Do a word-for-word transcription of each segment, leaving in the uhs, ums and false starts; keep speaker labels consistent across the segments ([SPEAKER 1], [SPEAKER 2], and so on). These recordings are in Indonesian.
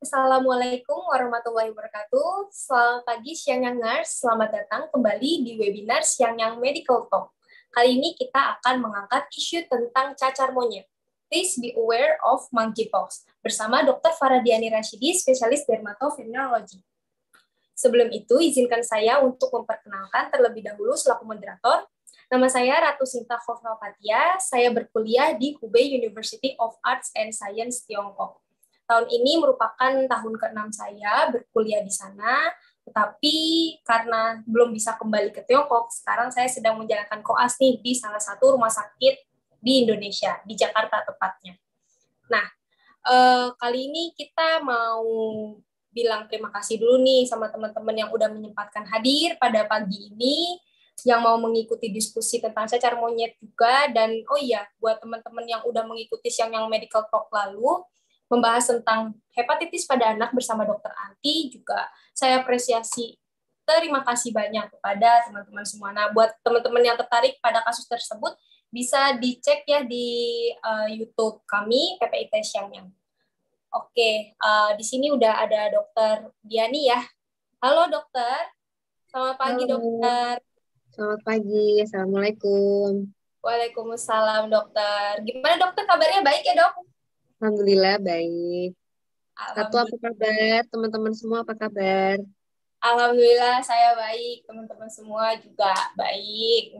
[SPEAKER 1] Assalamualaikum warahmatullahi wabarakatuh. Selamat pagi Xiangyangers, selamat datang kembali di webinar Xiangyang Medical Talk. Kali ini kita akan mengangkat isu tentang cacar monyet. Please be aware of monkeypox bersama dokter Faradiani Rashidi, spesialis dermatovenerologi. Sebelum itu, izinkan saya untuk memperkenalkan terlebih dahulu selaku moderator. Nama saya Ratu Sinta Khofrapatia, saya berkuliah di Hubei University of Arts and Science, Tiongkok. Tahun ini merupakan tahun keenam saya berkuliah di sana, tetapi karena belum bisa kembali ke Tiongkok, sekarang saya sedang menjalankan koas nih di salah satu rumah sakit di Indonesia, di Jakarta tepatnya. Nah, eh, kali ini kita mau bilang terima kasih dulu nih sama teman-teman yang udah menyempatkan hadir pada pagi ini, yang mau mengikuti diskusi tentang cacar monyet juga, dan oh iya, buat teman-teman yang udah mengikuti Xiangyang Medical Talk lalu, membahas tentang hepatitis pada anak bersama dokter Anti, juga saya apresiasi. Terima kasih banyak kepada teman-teman semua. Nah, buat teman-teman yang tertarik pada kasus tersebut, bisa dicek ya di uh, YouTube kami, P P I T Xiangyang. Oke, uh, di sini udah ada dokter Diani ya. Halo dokter, selamat pagi. Halo. Dokter.
[SPEAKER 2] Selamat pagi, Assalamualaikum.
[SPEAKER 1] Waalaikumsalam dokter. Gimana dokter, kabarnya baik ya dok?
[SPEAKER 2] Alhamdulillah baik. Satu apa kabar? Teman-teman semua apa kabar?
[SPEAKER 1] Alhamdulillah saya baik. Teman-teman semua juga baik.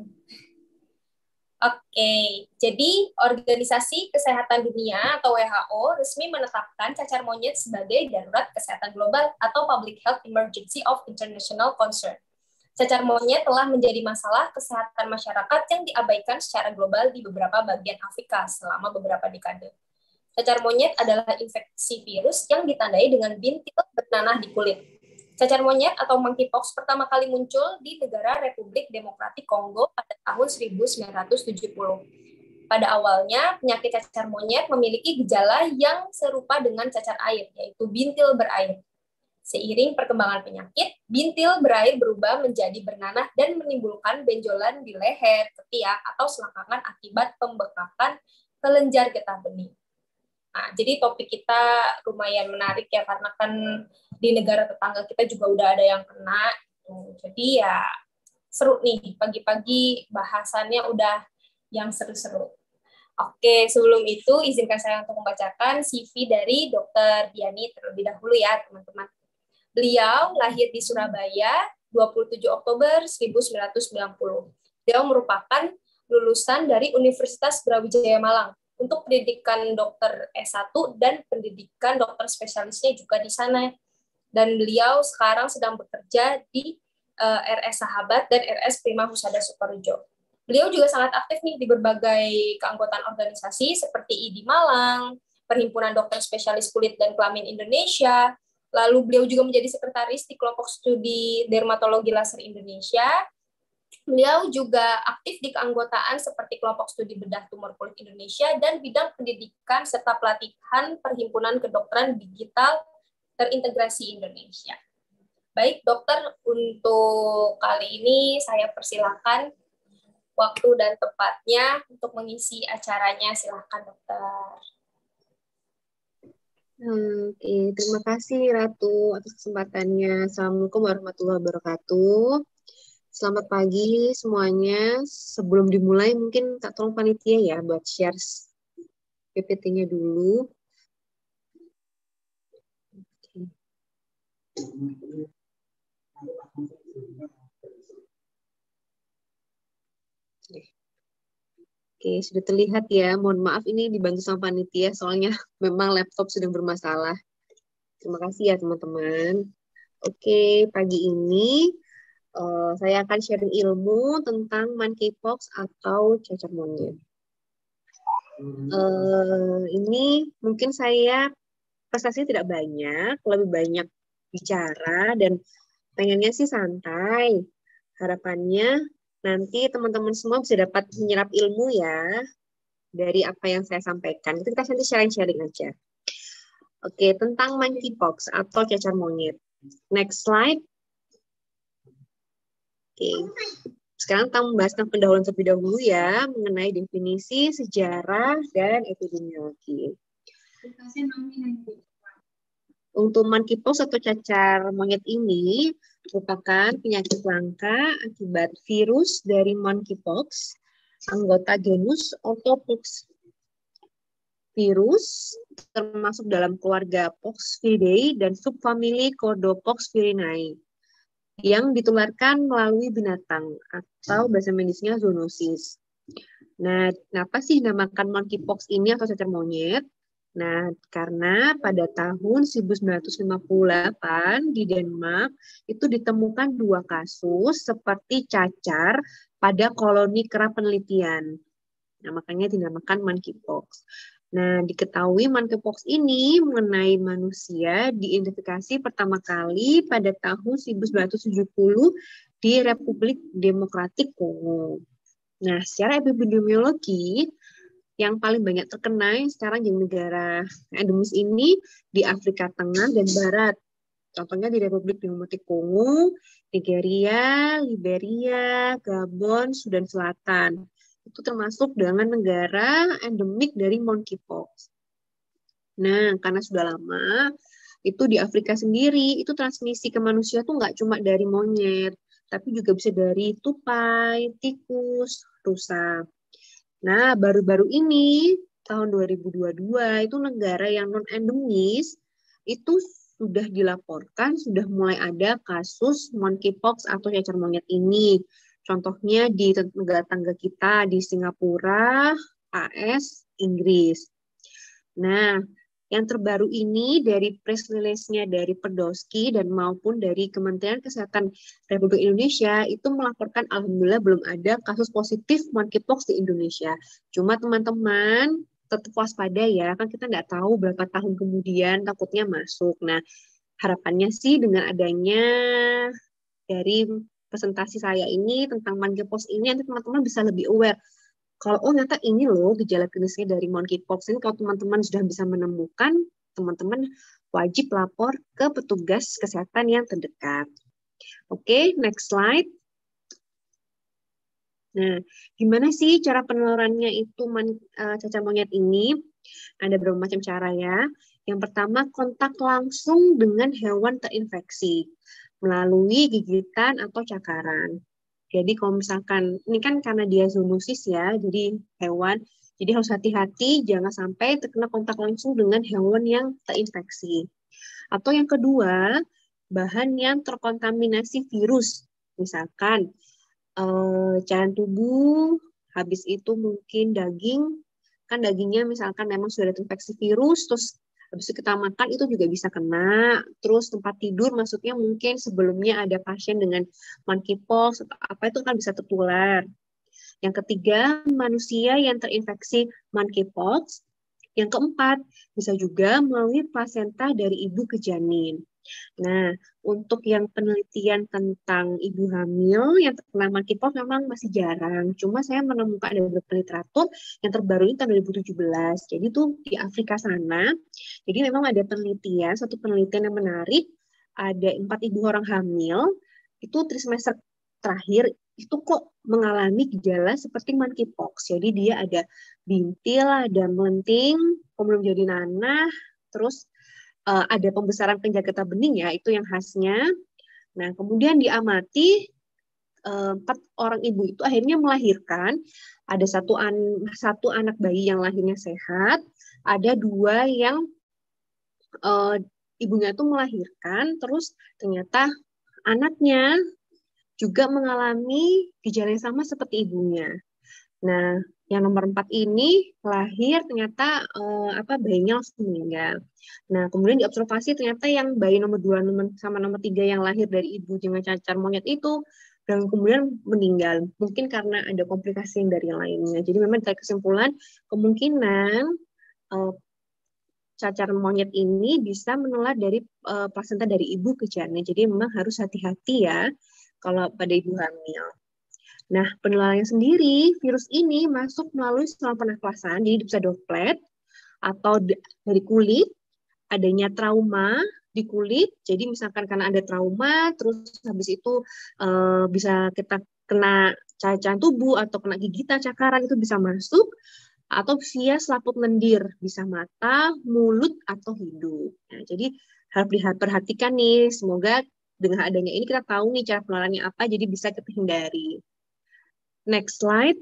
[SPEAKER 1] Oke, jadi Organisasi Kesehatan Dunia atau W H O resmi menetapkan cacar monyet sebagai darurat kesehatan global atau Public Health Emergency of International Concern. Cacar monyet telah menjadi masalah kesehatan masyarakat yang diabaikan secara global di beberapa bagian Afrika selama beberapa dekade. Cacar monyet adalah infeksi virus yang ditandai dengan bintil bernanah di kulit. Cacar monyet atau monkeypox pertama kali muncul di negara Republik Demokratik Kongo pada tahun seribu sembilan ratus tujuh puluh. Pada awalnya, penyakit cacar monyet memiliki gejala yang serupa dengan cacar air, yaitu bintil berair. Seiring perkembangan penyakit, bintil berair berubah menjadi bernanah dan menimbulkan benjolan di leher, ketiak, atau selangkangan akibat pembekakan kelenjar getah bening. Nah, jadi topik kita lumayan menarik ya, karena kan di negara tetangga kita juga udah ada yang kena. Jadi ya seru nih, pagi-pagi bahasannya udah yang seru-seru. Oke, sebelum itu izinkan saya untuk membacakan C V dari dokter Diani terlebih dahulu ya, teman-teman. Beliau lahir di Surabaya dua puluh tujuh Oktober seribu sembilan ratus sembilan puluh. Beliau merupakan lulusan dari Universitas Brawijaya Malang. Untuk pendidikan dokter S satu dan pendidikan dokter spesialisnya juga di sana. Dan beliau sekarang sedang bekerja di uh, R S Sahabat dan R S Prima Husada Sukorejo. Beliau juga sangat aktif nih di berbagai keanggotaan organisasi seperti I D I Malang, Perhimpunan Dokter Spesialis Kulit dan Kelamin Indonesia, lalu beliau juga menjadi sekretaris di kelompok studi dermatologi laser Indonesia. Beliau juga aktif di keanggotaan seperti kelompok studi bedah tumor kulit Indonesia dan bidang pendidikan serta pelatihan Perhimpunan Kedokteran Digital Terintegrasi Indonesia. Baik dokter, untuk kali ini saya persilakan waktu dan tempatnya untuk mengisi acaranya. Silakan dokter.
[SPEAKER 2] Oke, terima kasih Ratu atas kesempatannya. Assalamualaikum warahmatullahi wabarakatuh. Selamat pagi semuanya. Sebelum dimulai mungkin tak tolong panitia ya buat share P P T-nya dulu. Oke. Oke, sudah terlihat ya. Mohon maaf ini dibantu sama panitia soalnya memang laptop sedang bermasalah. Terima kasih ya teman-teman. Oke, pagi ini Uh, saya akan sharing ilmu tentang monkeypox atau cacar monyet. Uh, ini mungkin saya prestasinya tidak banyak, lebih banyak bicara dan pengennya sih santai. Harapannya nanti teman-teman semua bisa dapat menyerap ilmu ya dari apa yang saya sampaikan. Itu kita nanti sharing-sharing aja. Oke, tentang monkeypox atau cacar monyet. Next slide. Oke, sekarang kita membahas tentang pendahuluan terlebih dahulu ya, mengenai definisi, sejarah, dan epidemiologi. Untuk monkeypox atau cacar monyet ini merupakan penyakit langka akibat virus dari monkeypox, anggota genus Orthopox. Virus termasuk dalam keluarga Poxviridae dan subfamili Cordopoxvirinae yang ditularkan melalui binatang atau bahasa medisnya zoonosis. Nah, kenapa sih namakan monkeypox ini atau cacar monyet? Nah, karena pada tahun seribu sembilan ratus lima puluh delapan di Denmark itu ditemukan dua kasus seperti cacar pada koloni kera penelitian. Nah, makanya dinamakan monkeypox. Nah, diketahui monkeypox ini mengenai manusia diidentifikasi pertama kali pada tahun seribu sembilan ratus tujuh puluh di Republik Demokratik Kongo. Nah, secara epidemiologi, yang paling banyak terkena sekarang di negara endemis ini di Afrika Tengah dan Barat. Contohnya di Republik Demokratik Kongo, Nigeria, Liberia, Gabon, Sudan Selatan. Itu termasuk dengan negara endemik dari monkeypox. Nah, karena sudah lama, itu di Afrika sendiri, itu transmisi ke manusia tuh nggak cuma dari monyet, tapi juga bisa dari tupai, tikus, rusa. Nah, baru-baru ini, tahun dua ribu dua puluh dua, itu negara yang non-endemis, itu sudah dilaporkan, sudah mulai ada kasus monkeypox atau cacar monyet ini. Contohnya di negara tangga kita, di Singapura, A S, Inggris. Nah, yang terbaru ini dari press release-nya dari Perdowski dan maupun dari Kementerian Kesehatan Republik Indonesia itu melaporkan alhamdulillah belum ada kasus positif monkeypox di Indonesia. Cuma teman-teman tetap waspada ya, kan kita nggak tahu berapa tahun kemudian takutnya masuk. Nah, harapannya sih dengan adanya dari presentasi saya ini tentang monkeypox ini nanti teman-teman bisa lebih aware. Kalau oh ternyata ini loh gejala klinisnya dari monkeypox ini, kalau teman-teman sudah bisa menemukan, teman-teman wajib lapor ke petugas kesehatan yang terdekat. Oke, okay, next slide. Nah, gimana sih cara penularannya itu man, uh, cacar monyet ini? Ada beberapa macam cara ya. Yang pertama, kontak langsung dengan hewan terinfeksi melalui gigitan atau cakaran. Jadi kalau misalkan, ini kan karena dia zoonosis ya, jadi hewan, jadi harus hati-hati jangan sampai terkena kontak langsung dengan hewan yang terinfeksi. Atau yang kedua, bahan yang terkontaminasi virus. Misalkan, eh, cairan tubuh, habis itu mungkin daging, kan dagingnya misalkan memang sudah terinfeksi virus, terus habis itu kita makan itu juga bisa kena. Terus tempat tidur maksudnya mungkin sebelumnya ada pasien dengan monkeypox atau apa itu kan bisa tertular. Yang ketiga, manusia yang terinfeksi monkeypox. Yang keempat, bisa juga melalui plasenta dari ibu ke janin. Nah, untuk yang penelitian tentang ibu hamil yang terkena monkeypox memang masih jarang. Cuma saya menemukan ada beberapa literatur yang terbaru ini tahun dua ribu tujuh belas. Jadi itu di Afrika sana. Jadi memang ada penelitian, satu penelitian yang menarik. Ada empat ibu orang hamil, itu trimester terakhir itu kok mengalami gejala seperti monkeypox. Jadi dia ada bintil, ada melenting, kemudian jadi nanah, terus Uh, ada pembesaran kelenjar getah bening ya, itu yang khasnya. Nah, kemudian diamati uh, empat orang ibu itu akhirnya melahirkan. Ada satu, an satu anak bayi yang lahirnya sehat, ada dua yang uh, ibunya itu melahirkan, terus ternyata anaknya juga mengalami gejala yang sama seperti ibunya. Nah, yang nomor empat ini lahir ternyata eh, apa bayinya langsung meninggal. Nah, kemudian diobservasi ternyata yang bayi nomor dua nomor, sama nomor tiga yang lahir dari ibu dengan cacar monyet itu dan kemudian meninggal. Mungkin karena ada komplikasi dari yang lainnya. Jadi memang dari kesimpulan kemungkinan eh, cacar monyet ini bisa menular dari eh, plasenta dari ibu ke janin. Jadi memang harus hati-hati ya kalau pada ibu hamil. Nah, penularannya sendiri, virus ini masuk melalui saluran pernafasan, jadi bisa droplet atau dari kulit, adanya trauma di kulit, jadi misalkan karena ada trauma, terus habis itu uh, bisa kita kena cairan tubuh atau kena gigitan, cakaran, itu bisa masuk, atau via selaput lendir, bisa mata, mulut, atau hidung. Nah, jadi harus diperhatikan nih. Semoga dengan adanya ini kita tahu nih cara penularannya apa, jadi bisa kita hindari. Next slide.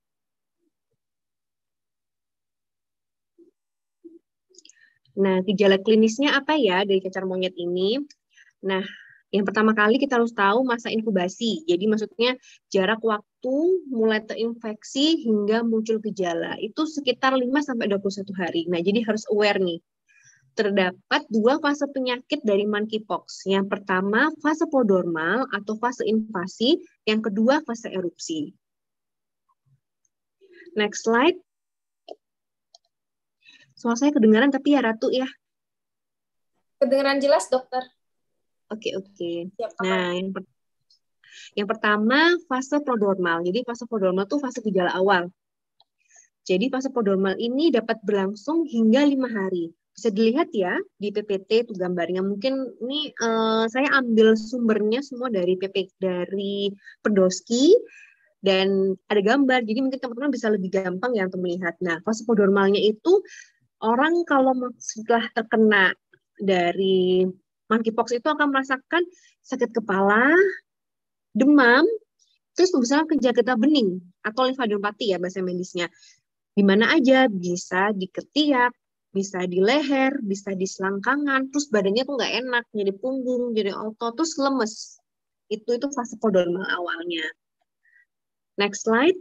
[SPEAKER 2] Nah, gejala klinisnya apa ya dari cacar monyet ini? Nah, yang pertama kali kita harus tahu masa inkubasi. Jadi maksudnya jarak waktu mulai terinfeksi hingga muncul gejala. Itu sekitar lima sampai dua puluh satu hari. Nah, jadi harus aware nih. Terdapat dua fase penyakit dari monkeypox. Yang pertama fase prodromal atau fase invasi. Yang kedua fase erupsi. Next slide. Suara saya kedengaran tapi ya Ratu ya.
[SPEAKER 1] Kedengaran jelas, dokter.
[SPEAKER 2] Oke, oke.
[SPEAKER 1] Siap,
[SPEAKER 2] nah, yang, per yang pertama fase prodromal. Jadi fase prodromal itu fase gejala awal. Jadi fase prodromal ini dapat berlangsung hingga lima hari. Bisa dilihat ya di P P T itu gambarnya. Mungkin ini uh, saya ambil sumbernya semua dari P P dari Podolsky dan ada gambar. Jadi mungkin teman-teman bisa lebih gampang ya untuk melihat. Nah, fase prodromalnya itu orang kalau setelah terkena dari monkeypox itu akan merasakan sakit kepala, demam, terus misalnya kencing bening atau limfadenopati ya bahasa medisnya. Di mana aja, bisa di ketiak, bisa di leher, bisa di selangkangan, terus badannya tuh nggak enak, jadi punggung, jadi otot, terus lemes. Itu itu fase prodromal awalnya. Next slide.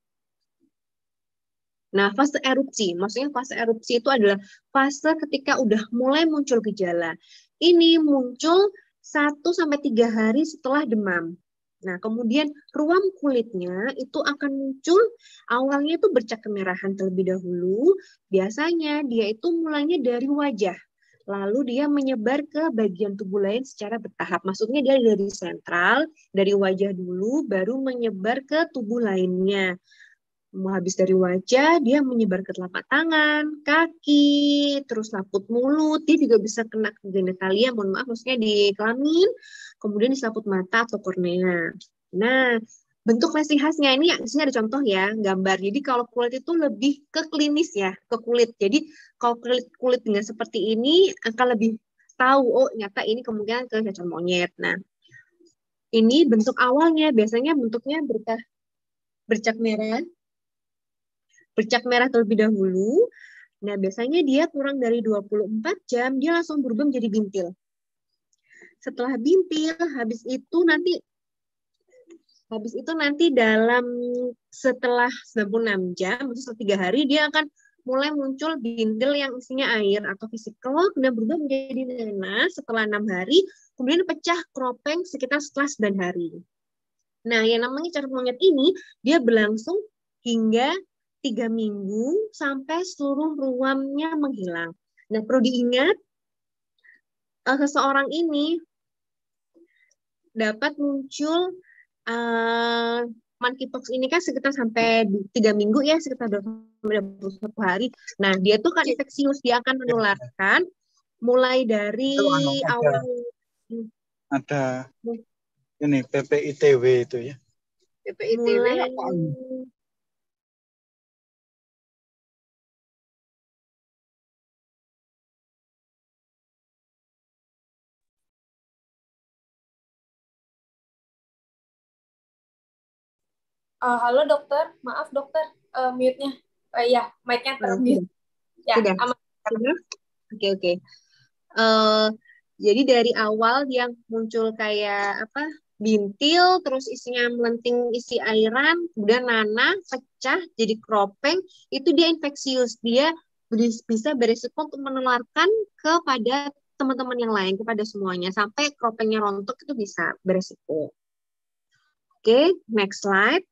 [SPEAKER 2] Nah, fase erupsi, maksudnya fase erupsi itu adalah fase ketika udah mulai muncul gejala. Ini muncul satu sampai tiga hari setelah demam. Nah, kemudian ruam kulitnya itu akan muncul, awalnya itu bercak kemerahan terlebih dahulu. Biasanya dia itu mulainya dari wajah, lalu dia menyebar ke bagian tubuh lain secara bertahap. Maksudnya dia dari sentral, dari wajah dulu, baru menyebar ke tubuh lainnya. Habis dari wajah, dia menyebar ke telapak tangan, kaki, terus laput mulut, dia juga bisa kena ke genitalia, mohon maaf, maksudnya di kelamin, kemudian di selaput mata atau kornea. Nah, bentuk lesi khasnya ini, di sini ada contoh ya, gambar. Jadi kalau kulit itu lebih ke klinis ya, ke kulit. Jadi kalau kulit, kulit dengan seperti ini, akan lebih tahu, oh nyata ini kemungkinan ke cacar monyet. Nah, ini bentuk awalnya, biasanya bentuknya berkah, bercak merah, bercak merah terlebih dahulu. Nah, biasanya dia kurang dari dua puluh empat jam, dia langsung berubah menjadi bintil. Setelah bintil, habis itu nanti habis itu nanti dalam setelah sembilan puluh enam jam, setelah tiga hari, dia akan mulai muncul bintil yang isinya air atau vesikel, kemudian berubah menjadi nanas setelah enam hari, kemudian pecah kropeng sekitar setelah sembilan hari. Nah, yang namanya cacar monyet ini, dia berlangsung hingga tiga minggu sampai seluruh ruamnya menghilang. Nah, perlu diingat, uh, seseorang ini dapat muncul uh, monkeypox ini kan sekitar sampai tiga minggu ya, sekitar dua puluh satu hari. Nah, dia tuh kan infeksius, dia akan menularkan mulai dari
[SPEAKER 3] ada,
[SPEAKER 2] awal.
[SPEAKER 3] Ada ini P P I T W itu ya.
[SPEAKER 2] P P I T W apa?
[SPEAKER 1] Uh, halo dokter, maaf dokter, uh, mute-nya, uh, ya mic-nya termute. Ya,
[SPEAKER 2] sudah.
[SPEAKER 1] aman.
[SPEAKER 2] Sudah? Oke oke. Uh, jadi dari awal yang muncul kayak apa? Bintil, terus isinya melenting isi airan, kemudian nanah, pecah, jadi kropeng, itu dia infeksius. Dia bisa beresiko untuk menularkan kepada teman-teman yang lain, kepada semuanya. Sampai kropengnya rontok itu bisa beresiko. Oke, okay, next slide.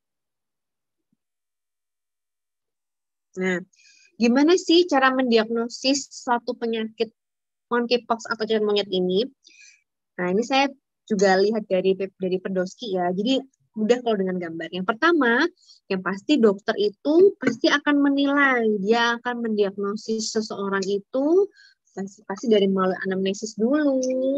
[SPEAKER 2] Nah, gimana sih cara mendiagnosis suatu penyakit monkeypox atau cacar monyet ini? Nah, ini saya juga lihat dari dari Podolsky ya. Jadi mudah kalau dengan gambar. Yang pertama, yang pasti dokter itu pasti akan menilai, dia akan mendiagnosis seseorang itu pasti, pasti dari melalui anamnesis dulu.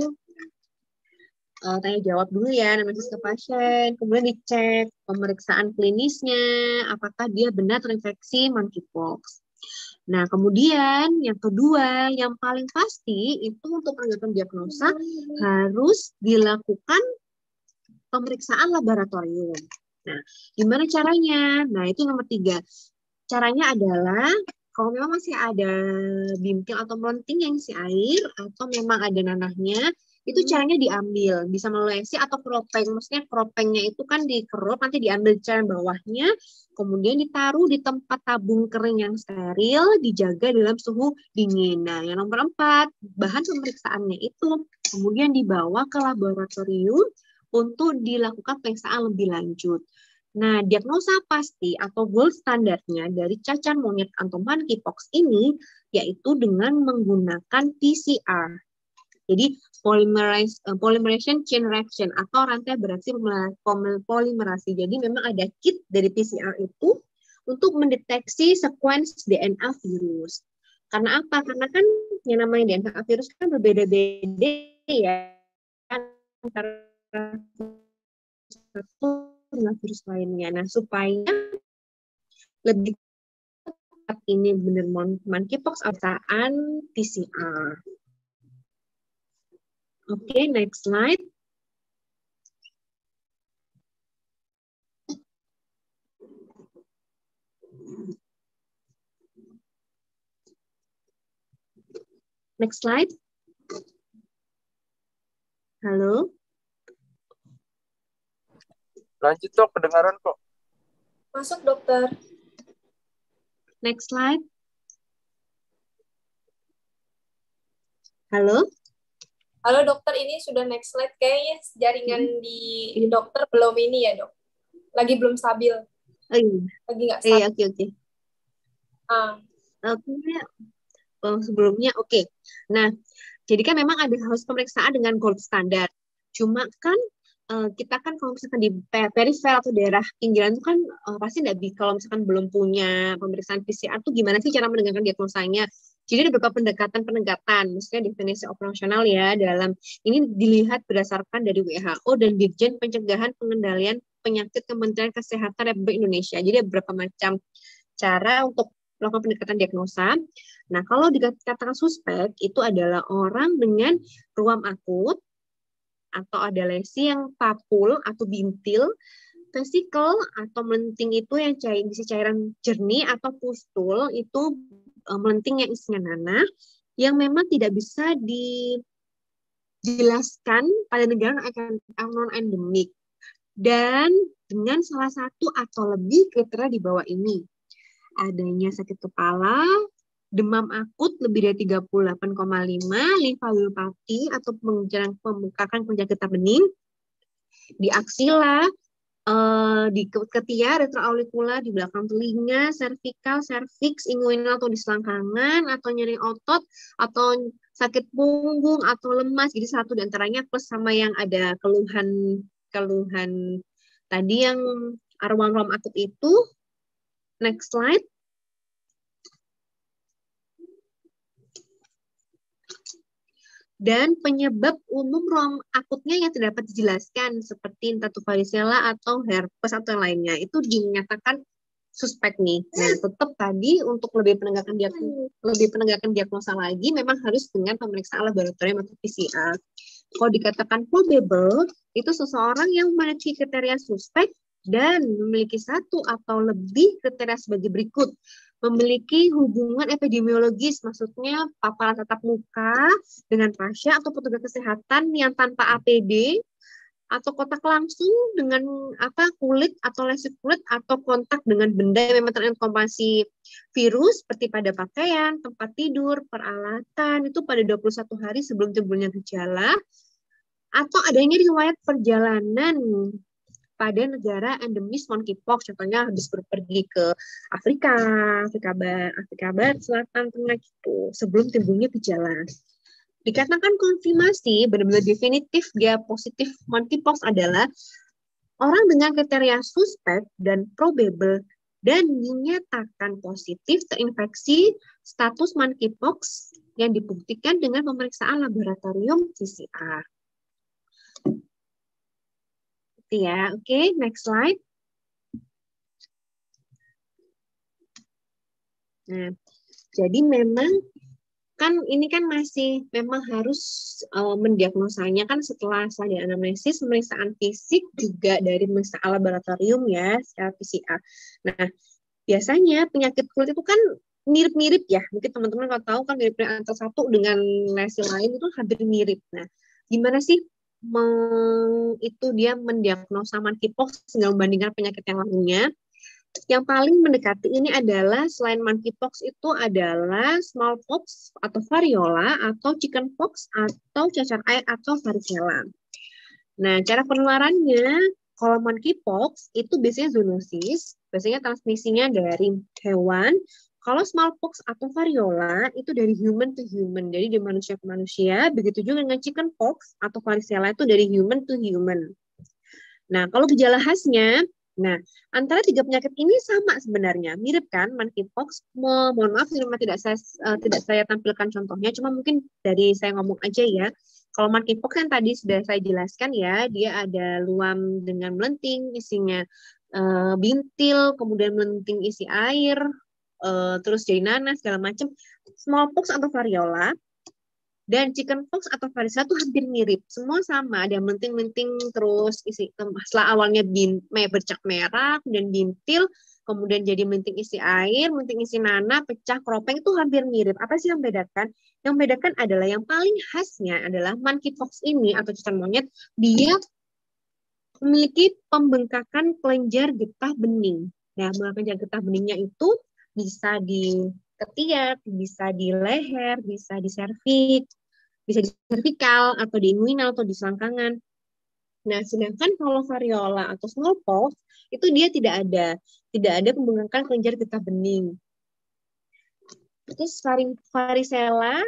[SPEAKER 2] Uh, tanya jawab dulu ya, anamnesis ke pasien, kemudian dicek pemeriksaan klinisnya, apakah dia benar terinfeksi monkeypox. Nah, kemudian yang kedua, yang paling pasti itu untuk penegakan diagnosa harus dilakukan pemeriksaan laboratorium. Nah, gimana caranya? Nah, itu nomor tiga. Caranya adalah kalau memang masih ada bintil atau melenting yang isi air atau memang ada nanahnya, itu caranya diambil, bisa melalui esi atau keropeng. Maksudnya keropengnya itu kan dikerop, nanti diambil cairan bawahnya, kemudian ditaruh di tempat tabung kering yang steril, dijaga dalam suhu dingin. Nah, yang nomor empat, bahan pemeriksaannya itu kemudian dibawa ke laboratorium untuk dilakukan pemeriksaan lebih lanjut. Nah, diagnosa pasti atau gold standarnya dari cacar monyet atau monkeypox ini yaitu dengan menggunakan P C R. Jadi polymerase, uh, polymerization chain reaction atau rantai bereaksi polimerasi. Jadi memang ada kit dari P C R itu untuk mendeteksi sequence D N A virus. Karena apa? Karena kan yang namanya D N A virus kan berbeda-beda ya antara satu dengan virus lainnya. Nah, supaya lebih tepat ini benar monkeypox apaan P C R. Oke, okay, next slide. Next slide. Halo.
[SPEAKER 4] Lanjut dok, kedengaran kok.
[SPEAKER 1] Masuk dokter.
[SPEAKER 2] Next slide. Halo.
[SPEAKER 1] Halo dokter, ini sudah next slide. Kayaknya jaringan hmm. di dokter belum ini ya dok. Lagi belum stabil.
[SPEAKER 2] Oh, iya.
[SPEAKER 1] Lagi nggak stabil.
[SPEAKER 2] Iya, oke, oke.
[SPEAKER 1] Ah.
[SPEAKER 2] Oke. Oh, sebelumnya, oke. Okay. Nah, jadi kan memang ada harus pemeriksaan dengan gold standar. Cuma kan uh, kita kan kalau misalkan di perifer atau daerah pinggiran itu kan uh, pasti nggak bisa, kalau misalkan belum punya pemeriksaan P C R tuh gimana sih cara menegakkan diagnosanya? Jadi ada beberapa pendekatan-pendekatan, maksudnya definisi operasional ya, dalam ini dilihat berdasarkan dari W H O dan Dirjen Pencegahan Pengendalian Penyakit Kementerian Kesehatan Republik Indonesia. Jadi ada beberapa macam cara untuk melakukan pendekatan diagnosa. Nah, kalau dikatakan suspek, itu adalah orang dengan ruam akut, atau ada lesi yang papul atau bintil, vesikel atau melenting itu yang cair, bisa cairan jernih, atau pustul, itu melenting yang isinya nanah, yang memang tidak bisa dijelaskan pada negara non-endemik, dan dengan salah satu atau lebih kriteria di bawah ini. Adanya sakit kepala, demam akut lebih dari tiga puluh delapan koma lima, limfadeniopati atau pembengkakan penjagaan bening, di aksila, Uh, di ketiak, retroaurikular, di belakang telinga, servikal, serviks, inguinal atau di selangkangan, atau nyeri otot, atau sakit punggung, atau lemas. Jadi satu di antaranya plus sama yang ada keluhan keluhan tadi yang ruam-ruam akut itu. Next slide. Dan penyebab umum ruam akutnya yang tidak dapat dijelaskan seperti entatu varicella atau herpes atau yang lainnya itu dinyatakan suspek nih. Nah, tetap tadi untuk lebih penegakan diagnosa, lebih penegakan diagnosa lagi memang harus dengan pemeriksaan laboratorium atau P C R. Kalau dikatakan probable itu seseorang yang memiliki kriteria suspek dan memiliki satu atau lebih kriteria sebagai berikut. Memiliki hubungan epidemiologis, maksudnya paparan tatap muka dengan pasien atau petugas kesehatan yang tanpa A P D, atau kontak langsung dengan apa kulit atau lesi kulit, atau kontak dengan benda yang memang terinfeksi virus seperti pada pakaian, tempat tidur, peralatan, itu pada dua puluh satu hari sebelum timbulnya gejala, atau adanya riwayat perjalanan pada negara endemis monkeypox, contohnya habis pergi ke Afrika, Afrika Barat, Afrika Barat, Selatan, Tengah gitu, sebelum timbulnya gejala. Dikatakan konfirmasi, benar-benar definitif dia positif monkeypox adalah orang dengan kriteria suspek dan probable dan dinyatakan positif terinfeksi status monkeypox yang dibuktikan dengan pemeriksaan laboratorium P C R. Ya, oke, okay, next slide. Nah, Jadi memang kan ini kan masih memang harus uh, mendiagnosanya kan setelah stadium anamnesis, pemeriksaan fisik juga dari pemeriksaan laboratorium ya, secara P C R. Nah, biasanya penyakit kulit itu kan mirip-mirip ya. Mungkin teman-teman kalau tahu kan mirip-mirip antara satu dengan lesi lain itu hampir mirip. Nah, gimana sih meng, itu dia mendiagnosa monkeypox dengan membandingkan penyakit yang lainnya? Yang paling mendekati ini adalah selain monkeypox itu adalah smallpox atau variola atau chickenpox atau cacar air atau varicella. Nah, cara penularannya kalau monkeypox itu biasanya zoonosis, biasanya transmisinya dari hewan. Kalau smallpox atau variola itu dari human to human, jadi dari manusia ke manusia. Begitu juga dengan chickenpox atau varicella itu dari human to human. Nah, kalau gejala khasnya, nah, antara tiga penyakit ini sama sebenarnya, mirip kan monkeypox. Mo mohon maaf memang tidak saya uh, tidak saya tampilkan contohnya, cuma mungkin dari saya ngomong aja ya. Kalau monkeypox kan tadi sudah saya jelaskan ya, dia ada luam dengan melenting, isinya uh, bintil, kemudian melenting isi air, uh, terus jadi nanas segala macam. Smallpox atau variola dan chickenpox atau varicella itu hampir mirip, semua sama, ada menting-menting terus isi setelah awalnya bin, bercak merah, kemudian bintil, kemudian jadi menting isi air, menting isi nanah, pecah, keropeng itu hampir mirip. Apa sih yang membedakan? Yang membedakan adalah yang paling khasnya adalah monkeypox ini atau cacar monyet, dia memiliki pembengkakan kelenjar getah bening. Nah, kelenjar getah beningnya itu bisa di ketiak, bisa di leher, bisa di serviks, bisa di cervikal atau di inguinal atau di selangkangan. Nah, sedangkan kalau variola atau smallpox itu dia tidak ada, tidak ada pembengkakan kelenjar getah bening. Terus varicella,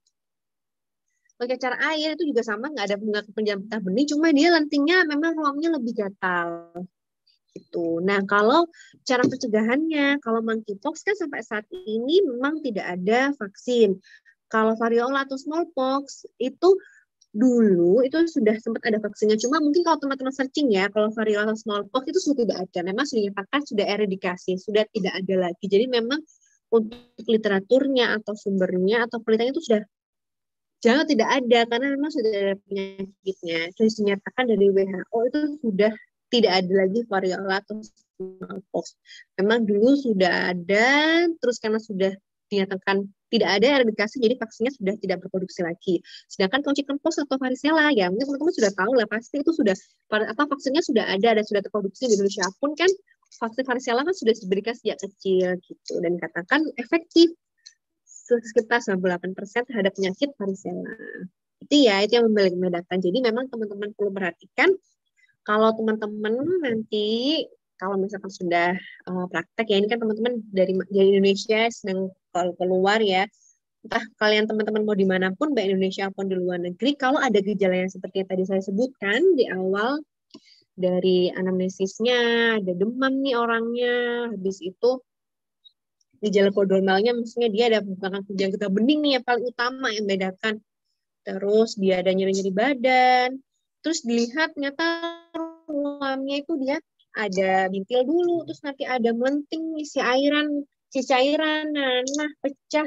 [SPEAKER 2] cacar air itu juga sama, nggak ada pembengkakan kelenjar getah bening, cuma dia lentingnya memang ruangnya lebih gatal. Itu. Nah, kalau cara pencegahannya, kalau monkeypox kan sampai saat ini memang tidak ada vaksin. Kalau variola atau smallpox itu dulu itu sudah sempat ada vaksinnya. Cuma mungkin kalau teman-teman searching ya, kalau variola atau smallpox itu sudah tidak ada. Memang sudah dinyatakan sudah eradikasi, sudah tidak ada lagi. Jadi memang untuk literaturnya atau sumbernya atau penelitiannya itu sudah jangan tidak ada karena memang sudah ada penyakitnya. Sudah dinyatakan dari W H O itu sudah tidak ada lagi variola atau smallpox. Memang dulu sudah ada, terus karena sudah dinyatakan tidak ada eradikasi, jadi vaksinnya sudah tidak berproduksi lagi. Sedangkan kalau chickenpox atau varicella, ya mungkin teman-teman sudah tahu lah, pasti itu sudah, apa vaksinnya sudah ada dan sudah terproduksi di Indonesia pun kan, vaksin varicella kan sudah diberikan sejak kecil, gitu, dan dikatakan efektif sekitar sembilan puluh delapan persen terhadap penyakit varicella. Itu ya, itu yang membedakan. Jadi memang teman-teman perlu perhatikan, kalau teman-teman nanti kalau misalkan sudah uh, praktek ya, ini kan teman-teman dari dari Indonesia sedang kalau keluar ya, entah kalian teman-teman mau dimanapun, baik Indonesia maupun di luar negeri, kalau ada gejala yang seperti yang tadi saya sebutkan di awal, dari anamnesisnya, ada demam nih orangnya, habis itu gejala prodromalnya, maksudnya dia ada pembengkakan kelenjar getah bening nih yang paling utama yang membedakan, terus dia ada nyeri-nyeri badan, terus dilihat ternyata ruamnya itu dia ada bintil dulu, terus nanti ada melenting isi airan, isi cairan, nah pecah.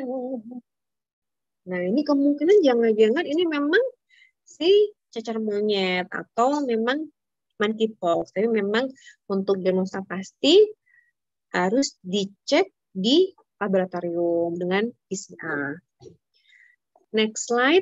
[SPEAKER 2] Nah ini kemungkinan jangan-jangan ini memang si cacar monyet atau memang monkeypox. Tapi memang untuk diagnosa pasti harus dicek di laboratorium dengan P C R. Next slide.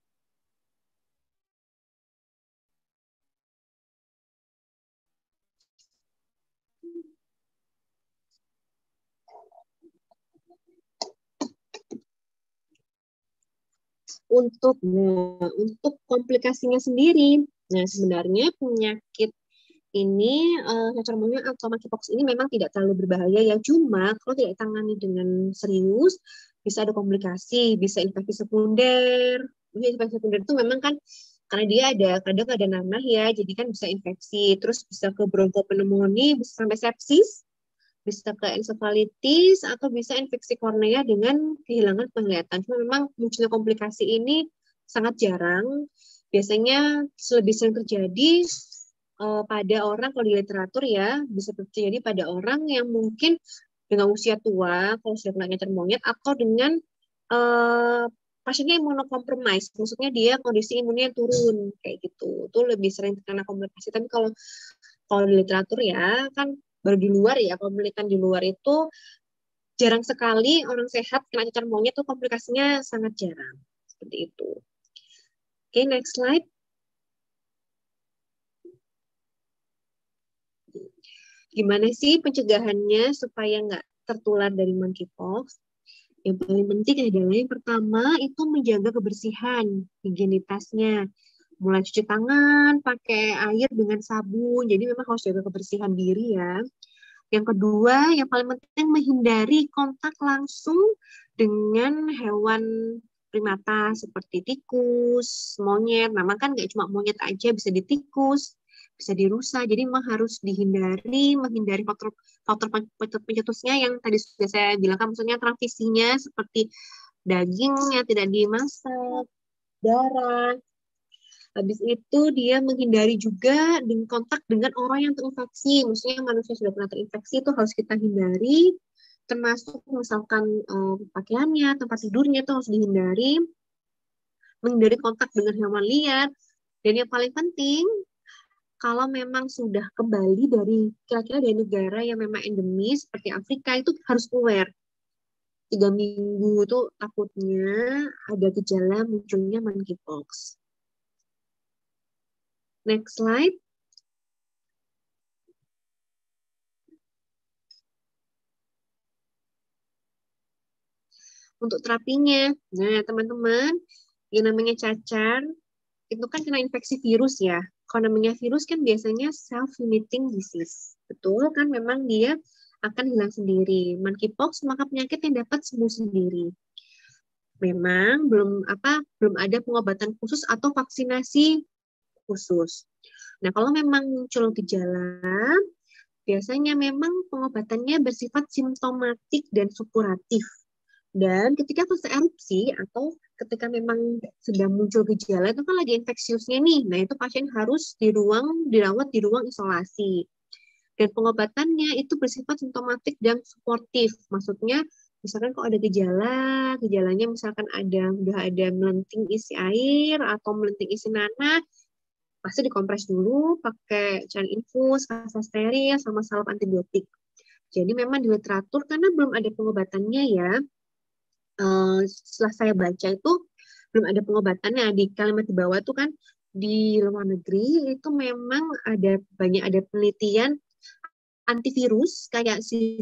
[SPEAKER 2] Untuk nah, untuk komplikasinya sendiri, nah sebenarnya penyakit ini uh, cacar monyet atau monkeypox ini memang tidak terlalu berbahaya ya, cuma kalau tidak ditangani dengan serius bisa ada komplikasi, bisa infeksi sekunder. Infeksi sekunder itu memang kan karena dia ada kadang ada nanah ya, jadi kan bisa infeksi, terus bisa ke bronkopneumonia, bisa sampai sepsis, bisa ke ensefalitis, atau bisa infeksi kornea dengan kehilangan penglihatan. Cuma memang munculnya komplikasi ini sangat jarang. Biasanya lebih sering terjadi uh, pada orang, kalau di literatur ya, bisa terjadi pada orang yang mungkin dengan usia tua, kalau sudah kena cacar monyet, atau dengan uh, pasiennya imunokompromis, maksudnya dia kondisi imunnya turun, kayak gitu. Itu lebih sering terkena komplikasi. Tapi kalau kalau di literatur ya, kan baru di luar ya, kalau penelitian di luar itu jarang sekali orang sehat kena cacar monyet itu komplikasinya sangat jarang. Seperti itu. Oke, okay, next slide. Gimana sih pencegahannya supaya nggak tertular dari monkeypox? Yang paling penting adalah yang pertama itu menjaga kebersihan, higienitasnya. Mulai cuci tangan, pakai air dengan sabun. Jadi memang harus jaga kebersihan diri ya. Yang kedua, yang paling penting menghindari kontak langsung dengan hewan primata seperti tikus, monyet. Memang kan nggak cuma monyet aja, bisa di tikus, bisa di rusa. Jadi memang harus dihindari, menghindari faktor faktor pencetusnya yang tadi sudah saya bilang, maksudnya transmisinya seperti daging yang tidak dimasak, darah. Habis itu dia menghindari juga dengan kontak dengan orang yang terinfeksi. Maksudnya manusia sudah pernah terinfeksi itu harus kita hindari, termasuk misalkan eh, pakaiannya, tempat tidurnya itu harus dihindari, menghindari kontak dengan hewan liar. Dan yang paling penting, kalau memang sudah kembali dari kira-kira dari negara yang memang endemis seperti Afrika, itu harus aware. Tiga minggu itu takutnya ada gejala munculnya monkeypox. Next slide. Untuk terapinya, nah teman-teman, yang namanya cacar, itu kan kena infeksi virus ya. Kalau namanya virus kan biasanya self-limiting disease. Betul kan, memang dia akan hilang sendiri. Monkeypox maka penyakit yang dapat sembuh sendiri. Memang belum apa belum ada pengobatan khusus atau vaksinasi khusus. Nah, kalau memang muncul gejala, biasanya memang pengobatannya bersifat simptomatik dan supuratif. Dan ketika fase erupsi atau ketika memang sedang muncul gejala, itu kan lagi infeksiusnya nih. Nah, itu pasien harus di ruang dirawat di ruang isolasi. Dan pengobatannya itu bersifat simptomatik dan suportif. Maksudnya, misalkan kalau ada gejala, gejalanya misalkan ada udah ada melenting isi air atau melenting isi nanah, pasti dikompres dulu pakai cairan infus, kasa steril, sama salep antibiotik. Jadi memang di literatur karena belum ada pengobatannya ya, uh, setelah saya baca itu belum ada pengobatannya. Di kalimat di bawah itu kan di luar negeri itu memang ada banyak ada penelitian antivirus kayak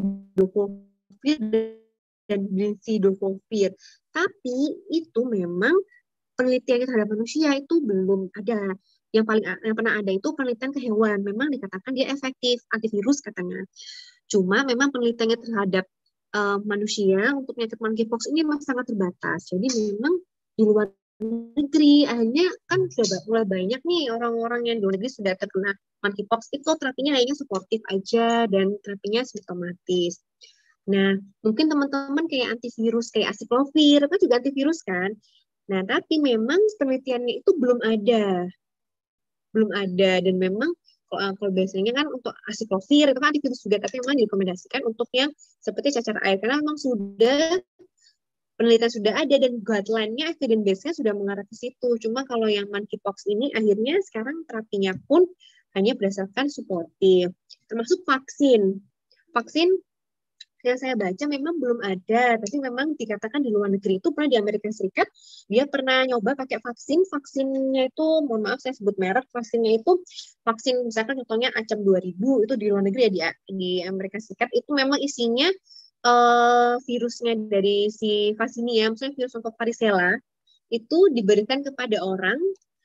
[SPEAKER 2] Cidofovir dan Cidofovir. Tapi itu memang penelitiannya terhadap manusia itu belum ada. Yang paling yang pernah ada itu penelitian ke hewan. Memang dikatakan dia efektif antivirus katanya. Cuma memang penelitiannya terhadap uh, manusia untuk penyakit monkeypox ini memang sangat terbatas. Jadi memang di luar negeri akhirnya kan sudah mulai banyak nih orang-orang yang di luar negeri sudah terkena monkeypox, itu terapinya kayaknya suportif aja dan terapinya simptomatis. Nah, mungkin teman-teman kayak antivirus kayak acyclovir itu juga antivirus kan. Nah, tapi memang penelitiannya itu belum ada. Belum ada. Dan memang kalau, kalau biasanya kan untuk acyclovir itu kan antivirus juga, tapi memang direkomendasikan untuk yang seperti cacar air. Karena memang sudah, penelitian sudah ada dan guideline-nya, evidence base-nya sudah mengarah ke situ. Cuma kalau yang monkeypox ini akhirnya sekarang terapinya pun hanya berdasarkan suportif. Termasuk vaksin. Vaksin yang saya baca memang belum ada, tapi memang dikatakan di luar negeri itu pernah di Amerika Serikat, dia pernah nyoba pakai vaksin, vaksinnya itu, mohon maaf saya sebut merek, vaksinnya itu, vaksin misalkan contohnya Acam dua ribu, itu di luar negeri ya, di, di Amerika Serikat, itu memang isinya uh, virusnya dari si Vaccinia, misalnya virus untuk varicella, itu diberikan kepada orang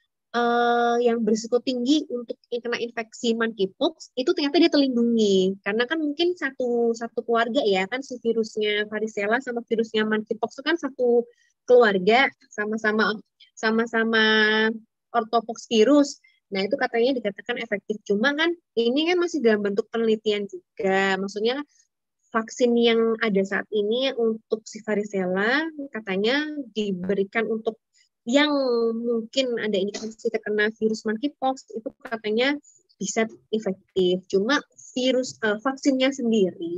[SPEAKER 2] Uh, yang berisiko tinggi untuk kena infeksi monkeypox, itu ternyata dia terlindungi karena kan mungkin satu satu keluarga ya kan, si virusnya varicella sama virusnya monkeypox itu kan satu keluarga, sama-sama sama-sama orthopox virus. Nah, itu katanya dikatakan efektif, cuma kan ini kan masih dalam bentuk penelitian juga. Maksudnya vaksin yang ada saat ini untuk si varicella katanya diberikan untuk yang mungkin ada indikasi terkena virus monkeypox, itu katanya bisa efektif. Cuma virus uh, vaksinnya sendiri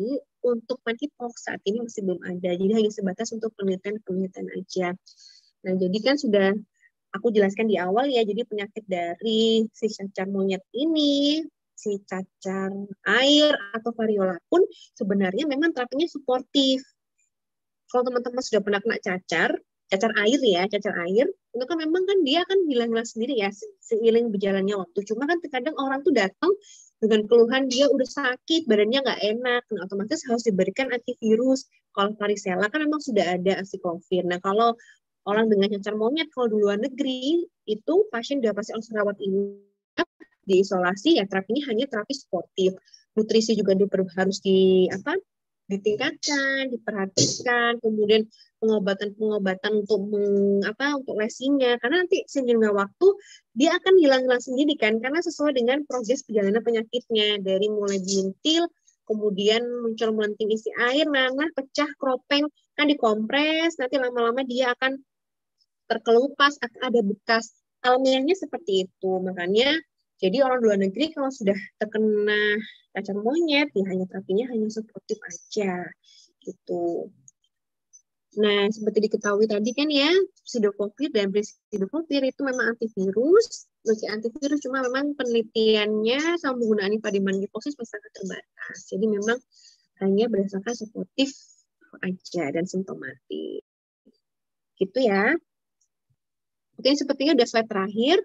[SPEAKER 2] untuk monkeypox saat ini masih belum ada. Jadi hanya sebatas untuk penelitian-penelitian aja. Nah, jadi kan sudah aku jelaskan di awal ya, jadi penyakit dari si cacar monyet ini, si cacar air atau variola pun sebenarnya memang terapinya suportif. Kalau teman-teman sudah pernah kena cacar, cacar air ya, cacar air, itu kan memang kan dia kan hilang-hilang sendiri ya, seiring berjalannya waktu. Cuma kan terkadang orang tuh datang dengan keluhan dia udah sakit, badannya nggak enak, nah otomatis harus diberikan antivirus. Kalau varicella kan memang sudah ada acyclovir. Nah kalau orang dengan cacar monyet, kalau di luar negeri, itu pasien udah pasti harus rawat inap, diisolasi, ya terapinya hanya terapi suportif. Nutrisi juga diper, harus di apa ditingkatkan, diperhatikan, kemudian pengobatan-pengobatan untuk meng, apa untuk lesinya, karena nanti seiringnya waktu dia akan hilang-hilang sendiri kan, karena sesuai dengan proses perjalanan penyakitnya dari mulai bintil, kemudian muncul melenting isi air, nanah, pecah, kropeng, kan dikompres, nanti lama-lama dia akan terkelupas, akan ada bekas. Alamiahnya seperti itu, makanya jadi orang luar negeri kalau sudah terkena cacar monyet, ya hanya terapinya hanya suportif aja, gitu. Nah, seperti diketahui tadi kan ya, psidofovir dan brisidofovir itu memang antivirus, meski antivirus cuma memang penelitiannya sama penggunaan impadimanifosis masih sangat terbatas. Jadi memang hanya berdasarkan suportif aja dan simptomatik. Gitu ya. Oke, sepertinya udah slide terakhir.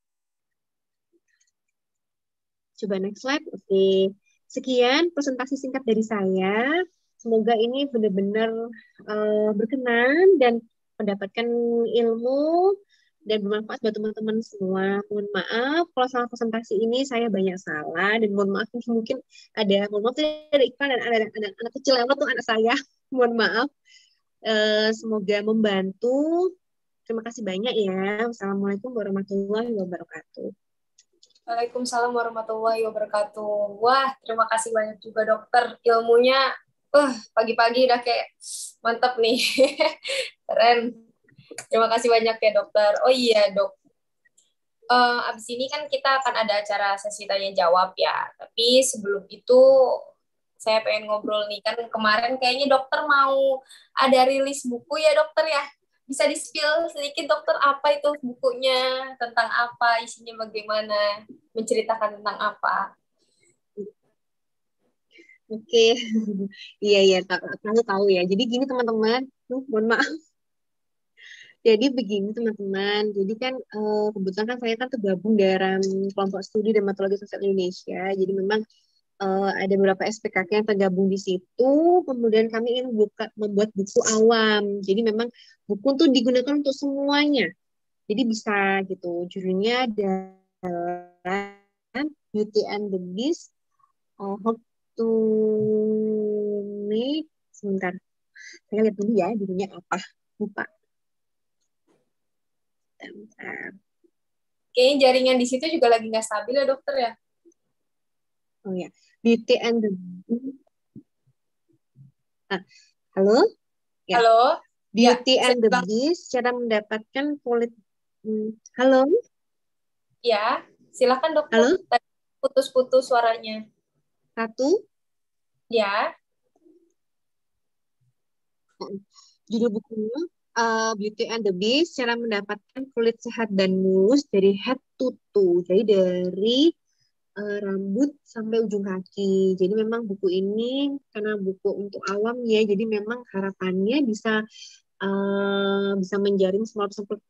[SPEAKER 2] Coba next slide. Oke, sekian presentasi singkat dari saya. Semoga ini benar-benar uh, berkenan dan mendapatkan ilmu dan bermanfaat buat teman-teman semua. Mohon maaf kalau salah presentasi ini saya banyak salah, dan mohon maaf mungkin ada mohon maaf ada iklan dan ada anak, anak kecil lewat tuh anak saya. Mohon maaf. Uh, semoga membantu. Terima kasih banyak ya. Wassalamualaikum warahmatullahi wabarakatuh.
[SPEAKER 1] Waalaikumsalam warahmatullahi wabarakatuh. Wah, terima kasih banyak juga dokter. Ilmunya, uh, pagi-pagi udah kayak mantap nih. Keren. Terima kasih banyak ya dokter. Oh iya dok, uh, abis ini kan kita akan ada acara sesi tanya jawab ya. Tapi sebelum itu saya pengen ngobrol nih. Kan kemarin kayaknya dokter mau ada rilis buku ya dokter ya. Bisa di-spill sedikit dokter apa itu bukunya, tentang apa, isinya bagaimana, menceritakan tentang apa?
[SPEAKER 2] Oke, iya iya tahu tahu ya. Jadi gini teman-teman, mohon maaf. Jadi begini teman-teman, jadi kan eh, kebetulan kan saya kan tergabung dalam kelompok studi dermatologi sosial Indonesia. Jadi memang Uh, ada beberapa S P K K yang tergabung di situ, kemudian kami ingin buka, membuat buku awam. Jadi memang buku itu digunakan untuk semuanya. Jadi bisa gitu. Judulnya adalah Beauty and the Beast, uh, How to Make. Sebentar, saya lihat dulu ya judulnya apa. Lupa. Bentar.
[SPEAKER 1] Kayaknya jaringan di situ juga lagi nggak stabil ya dokter ya?
[SPEAKER 2] Oh ya, Beauty and the Beast. Ah, halo?
[SPEAKER 1] Ya. Halo?
[SPEAKER 2] Beauty
[SPEAKER 1] ya,
[SPEAKER 2] and the Beast, cara mendapatkan kulit. Hmm. Halo?
[SPEAKER 1] Ya, silakan dokter.
[SPEAKER 2] Halo?
[SPEAKER 1] Putus-putus suaranya.
[SPEAKER 2] Satu?
[SPEAKER 1] Ya.
[SPEAKER 2] Judul bukunya uh, Beauty and the Beast, cara mendapatkan kulit sehat dan mulus dari head to toe. Jadi dari uh, rambut sampai ujung kaki. Jadi memang buku ini karena buku untuk awam ya, jadi memang harapannya bisa uh, bisa menjaring semua seperti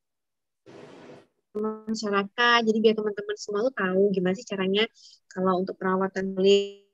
[SPEAKER 2] masyarakat. Jadi biar teman-teman semua tuh tahu gimana sih caranya kalau untuk perawatan kulit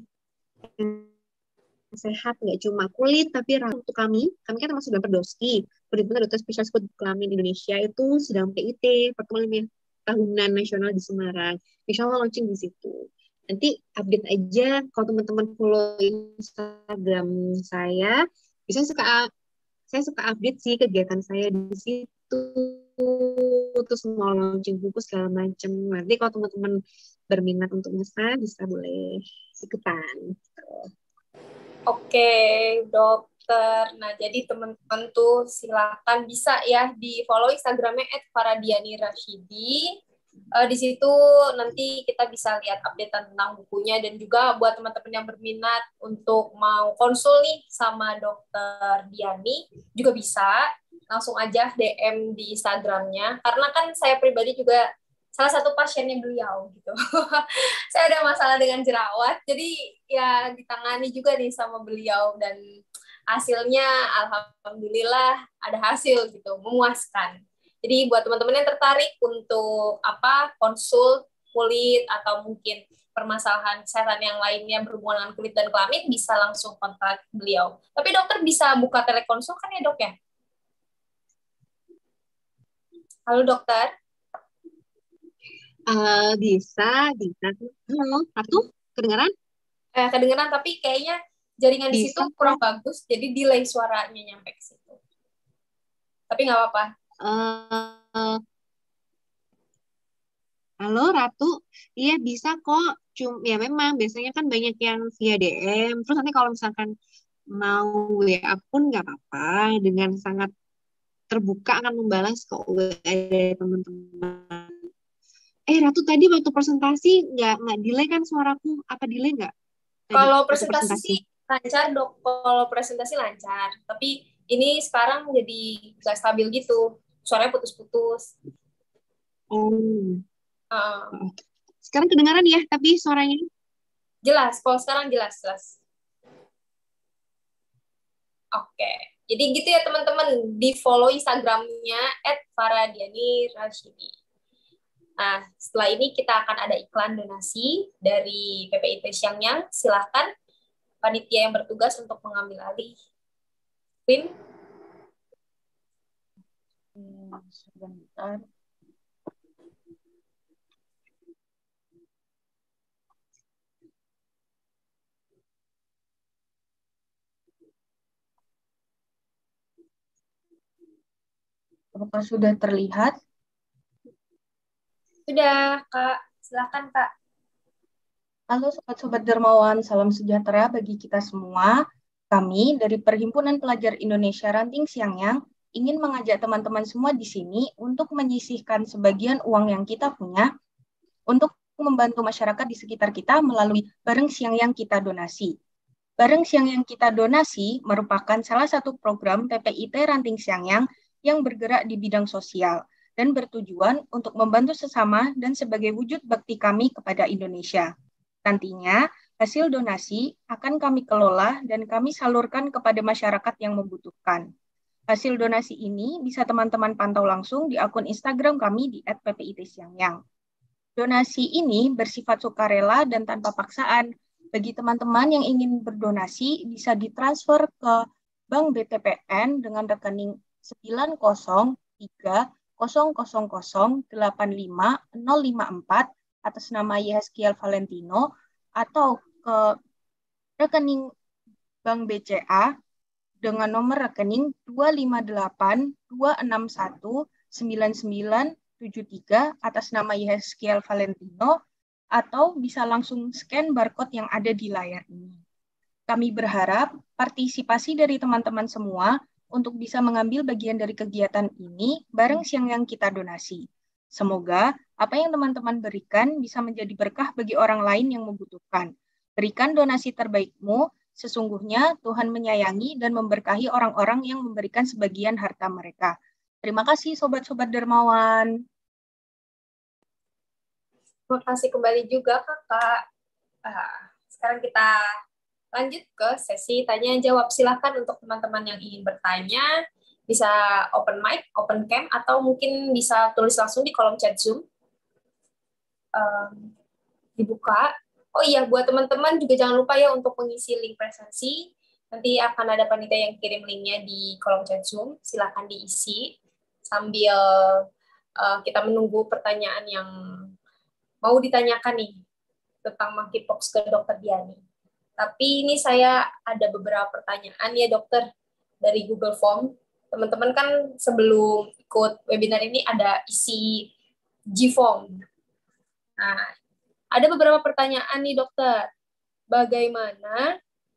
[SPEAKER 2] sehat, nggak cuma kulit tapi rambut. Untuk kami, kami kan termasuk dalam Perdoski, Perhimpunan Dokter Spesialis Kulit Kelamin Indonesia, itu sedang P I T, pertemuan ilmiah tahunan nasional di Semarang. Insya Allah launching di situ. Nanti update aja kalau teman-teman follow Instagram saya, bisa suka saya suka update sih kegiatan saya di situ, terus mau launching buku segala macam. Nanti kalau teman-teman berminat untuk memesan bisa boleh ikutan. Gitu.
[SPEAKER 1] Oke, dokter. Nah, jadi teman-teman tuh silakan bisa ya di follow Instagramnya et faradiani rashidi. Uh, di situ nanti kita bisa lihat update tentang bukunya, dan juga buat teman-teman yang berminat untuk mau konsul nih sama dokter Diani juga bisa langsung aja D M di Instagramnya, karena kan saya pribadi juga salah satu pasiennya beliau gitu. Saya ada masalah dengan jerawat, jadi ya ditangani juga nih sama beliau, dan hasilnya alhamdulillah ada hasil gitu, memuaskan. Jadi buat teman-teman yang tertarik untuk apa konsul kulit atau mungkin permasalahan kesehatan yang lainnya berhubungan dengan kulit dan kelamin, bisa langsung kontak beliau. Tapi dokter bisa buka telekonsul kan ya dok ya? Halo dokter.
[SPEAKER 2] Uh, bisa, bisa. Halo, Ratu, kedengaran?
[SPEAKER 1] Eh, kedengaran, tapi kayaknya jaringan di situ kurang bagus, jadi delay suaranya nyampe ke situ. Tapi nggak apa-apa.
[SPEAKER 2] Uh, halo Ratu, iya bisa kok. Cuma ya memang biasanya kan banyak yang via D M. Terus nanti kalau misalkan mau W A pun nggak apa-apa. Dengan sangat terbuka akan membalas ke W A dari teman-teman. Eh Ratu, tadi waktu presentasi nggak nggak delay kan suaraku? Apa delay nggak?
[SPEAKER 1] Kalau presentasi, presentasi sih lancar dok. Kalau presentasi lancar. Tapi ini sekarang jadi nggak stabil gitu. Suaranya putus-putus.
[SPEAKER 2] Oh.
[SPEAKER 1] Uh,
[SPEAKER 2] sekarang kedengaran ya, tapi suaranya
[SPEAKER 1] jelas. Kalau sekarang jelas, jelas. Oke, okay. Jadi gitu ya teman-teman, di follow Instagramnya at faradiani rashidi. Nah, setelah ini kita akan ada iklan donasi dari P P I T Xiangyang. Silakan panitia yang bertugas untuk mengambil alih. Queen.
[SPEAKER 5] Sebentar. Apakah sudah terlihat?
[SPEAKER 1] Sudah, Kak. Silakan, Kak.
[SPEAKER 5] Halo Sobat-Sobat Dermawan, salam sejahtera bagi kita semua. Kami dari Perhimpunan Pelajar Indonesia Ranting Xiangyang ingin mengajak teman-teman semua di sini untuk menyisihkan sebagian uang yang kita punya untuk membantu masyarakat di sekitar kita melalui Bareng Xiangyang Kita Donasi. Bareng Xiangyang Kita Donasi merupakan salah satu program P P I T Ranting Xiangyang yang bergerak di bidang sosial dan bertujuan untuk membantu sesama dan sebagai wujud bakti kami kepada Indonesia. Nantinya, hasil donasi akan kami kelola dan kami salurkan kepada masyarakat yang membutuhkan. Hasil donasi ini bisa teman-teman pantau langsung di akun Instagram kami di at p p i t xiangyang. Donasi ini bersifat sukarela dan tanpa paksaan. Bagi teman-teman yang ingin berdonasi, bisa ditransfer ke Bank B T P N dengan rekening sembilan nol tiga nol nol nol delapan lima nol lima empat atas nama Yehezkiel Valentino, atau ke rekening Bank B C A dengan nomor rekening dua lima delapan dua enam satu sembilan sembilan tujuh tiga atas nama Yehezkiel Valentino, atau bisa langsung scan barcode yang ada di layar ini. Kami berharap partisipasi dari teman-teman semua untuk bisa mengambil bagian dari kegiatan ini bareng Xiangyang Kita Donasi. Semoga apa yang teman-teman berikan bisa menjadi berkah bagi orang lain yang membutuhkan. Berikan donasi terbaikmu, sesungguhnya Tuhan menyayangi dan memberkahi orang-orang yang memberikan sebagian harta mereka. Terima kasih Sobat-Sobat Dermawan.
[SPEAKER 1] Terima kasih kembali juga Kakak. Uh, sekarang kita lanjut ke sesi tanya-jawab. Silakan untuk teman-teman yang ingin bertanya, bisa open mic, open cam, atau mungkin bisa tulis langsung di kolom chat Zoom. Um, dibuka. Oh iya, buat teman-teman juga jangan lupa ya untuk mengisi link presentasi. Nanti akan ada panitia yang kirim linknya di kolom chat Zoom. Silakan diisi sambil uh, kita menunggu pertanyaan yang mau ditanyakan nih tentang monkeypox ke dokter Diani. Tapi ini saya ada beberapa pertanyaan ya dokter dari Google Form. Teman-teman kan sebelum ikut webinar ini ada isi G-Form. Nah, ada beberapa pertanyaan nih dokter. Bagaimana,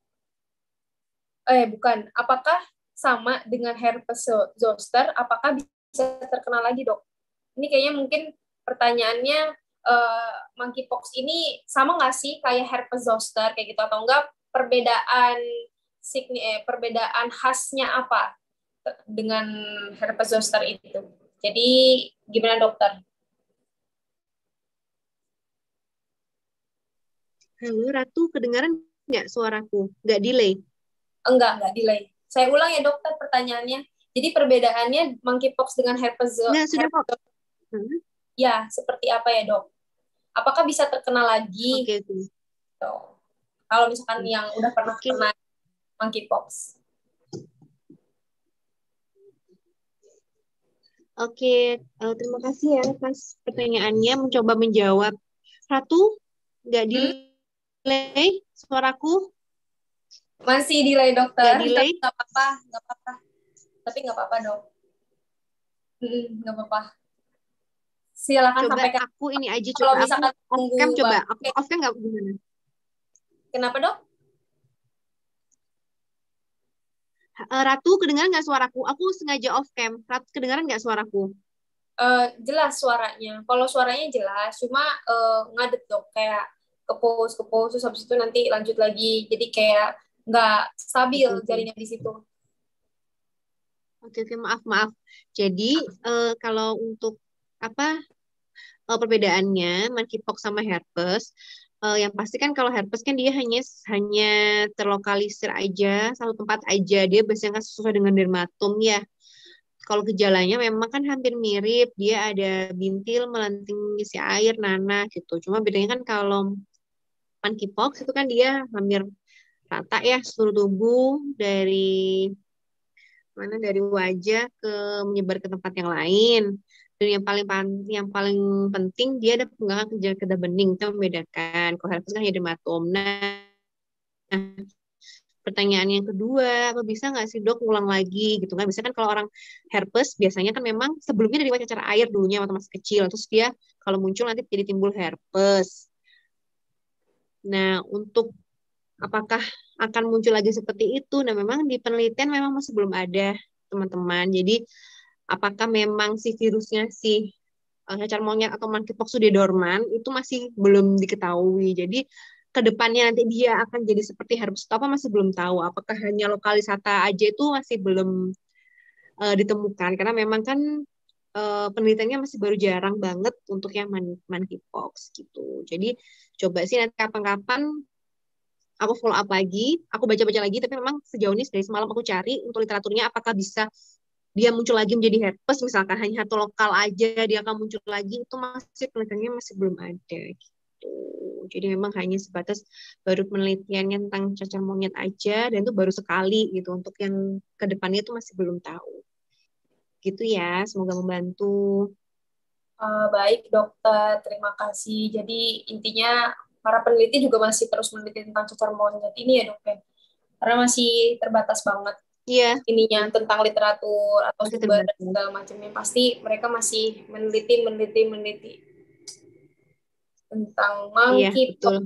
[SPEAKER 1] eh bukan, apakah sama dengan herpes zoster, apakah bisa terkena lagi dok? Ini kayaknya mungkin pertanyaannya, uh, monkeypox ini sama nggak sih kayak herpes zoster kayak gitu atau enggak? Perbedaan signi, eh, perbedaan khasnya apa dengan herpes zoster itu? Jadi gimana dokter?
[SPEAKER 2] Halo Ratu, kedengaran nggak suaraku? Nggak delay?
[SPEAKER 1] Enggak, enggak delay. Saya ulang ya dokter pertanyaannya. Jadi perbedaannya monkeypox dengan herpes
[SPEAKER 2] Nggak, sudah kok.
[SPEAKER 1] herpes
[SPEAKER 2] Hmm?
[SPEAKER 1] ya seperti apa ya dok? Apakah bisa terkena lagi?
[SPEAKER 2] Oke, oke.
[SPEAKER 1] Tuh. Kalau misalkan yang udah pernah
[SPEAKER 2] Oke.
[SPEAKER 1] kena monkeypox.
[SPEAKER 2] Oke, eh, terima kasih ya atas pertanyaannya, mencoba menjawab. Ratu, nggak delay suaraku?
[SPEAKER 1] Masih delay dokter,
[SPEAKER 2] Nggak delay?
[SPEAKER 1] tapi nggak apa-apa, nggak apa-apa. Tapi nggak apa-apa dok. Hmm, nggak apa-apa. Silakan
[SPEAKER 2] Coba
[SPEAKER 1] sampaikan.
[SPEAKER 2] aku ini aja,
[SPEAKER 1] Kalau
[SPEAKER 2] coba
[SPEAKER 1] misalkan
[SPEAKER 2] aku
[SPEAKER 1] tunggu
[SPEAKER 2] off-cam, coba.
[SPEAKER 1] Bang.
[SPEAKER 2] Aku off-cam nggak gimana?
[SPEAKER 1] Kenapa dok?
[SPEAKER 2] Eh, Ratu, kedengaran nggak suaraku? Aku sengaja off-cam. Ratu, kedengaran nggak suaraku?
[SPEAKER 1] Uh, jelas suaranya. Kalau suaranya jelas, cuma uh, ngadet dok, kayak kepus kepus terus habis itu nanti lanjut lagi. Jadi kayak nggak stabil
[SPEAKER 2] Oke, oke.
[SPEAKER 1] jaringan di situ.
[SPEAKER 2] Oke, oke, maaf, maaf. Jadi, eh, kalau untuk apa eh, perbedaannya monkeypox sama herpes, eh, yang pasti kan kalau herpes kan dia hanya hanya terlokalisir aja, satu tempat aja. Dia biasanya kan sesuai dengan dermatom ya. Kalau gejalanya memang kan hampir mirip, dia ada bintil, melenting isi air, nanah gitu. Cuma bedanya kan kalau monkeypox itu kan dia hampir rata ya seluruh tubuh dari mana dari wajah ke menyebar ke tempat yang lain. Dan yang paling yang paling penting dia ada penggangan gejala kedah bening, itu membedakan. Kalau herpes kan ada dermatom. Nah, pertanyaan yang kedua, apa bisa nggak sih dok ulang lagi gitu kan? Biasanya kan kalau orang herpes biasanya kan memang sebelumnya dari cacar air dulunya waktu masih kecil, terus dia kalau muncul nanti jadi timbul herpes. Nah, untuk apakah akan muncul lagi seperti itu? Nah, memang di penelitian memang masih belum ada, teman-teman. Jadi, apakah memang si virusnya si uh, cacar monyet atau monkeypox sudah dorman, itu masih belum diketahui. Jadi, ke depannya nanti dia akan jadi seperti herpes atau apa masih belum tahu. Apakah hanya lokalisata aja itu masih belum uh, ditemukan. Karena memang kan uh, penelitiannya masih baru jarang banget untuk yang monkeypox gitu. Jadi, coba sih nanti kapan-kapan aku follow up lagi, aku baca-baca lagi, tapi memang sejauh ini dari semalam aku cari untuk literaturnya apakah bisa dia muncul lagi menjadi herpes, misalkan hanya satu lokal aja dia akan muncul lagi, itu masih penelitiannya masih belum ada gitu. Jadi memang hanya sebatas baru penelitiannya tentang cacar monyet aja, dan itu baru sekali gitu, untuk yang kedepannya itu masih belum tahu. Gitu ya, semoga membantu.
[SPEAKER 1] Uh, baik dokter, terima kasih. Jadi intinya para peneliti juga masih terus meneliti tentang cacar monyet ini ya dok ya, karena masih terbatas banget
[SPEAKER 2] Iya.
[SPEAKER 1] ininya tentang literatur atau
[SPEAKER 2] Masih
[SPEAKER 1] sumber
[SPEAKER 2] terbatas.
[SPEAKER 1] dan segala macamnya. Pasti mereka masih meneliti, meneliti, meneliti tentang monkeypox.
[SPEAKER 2] Iya, betul.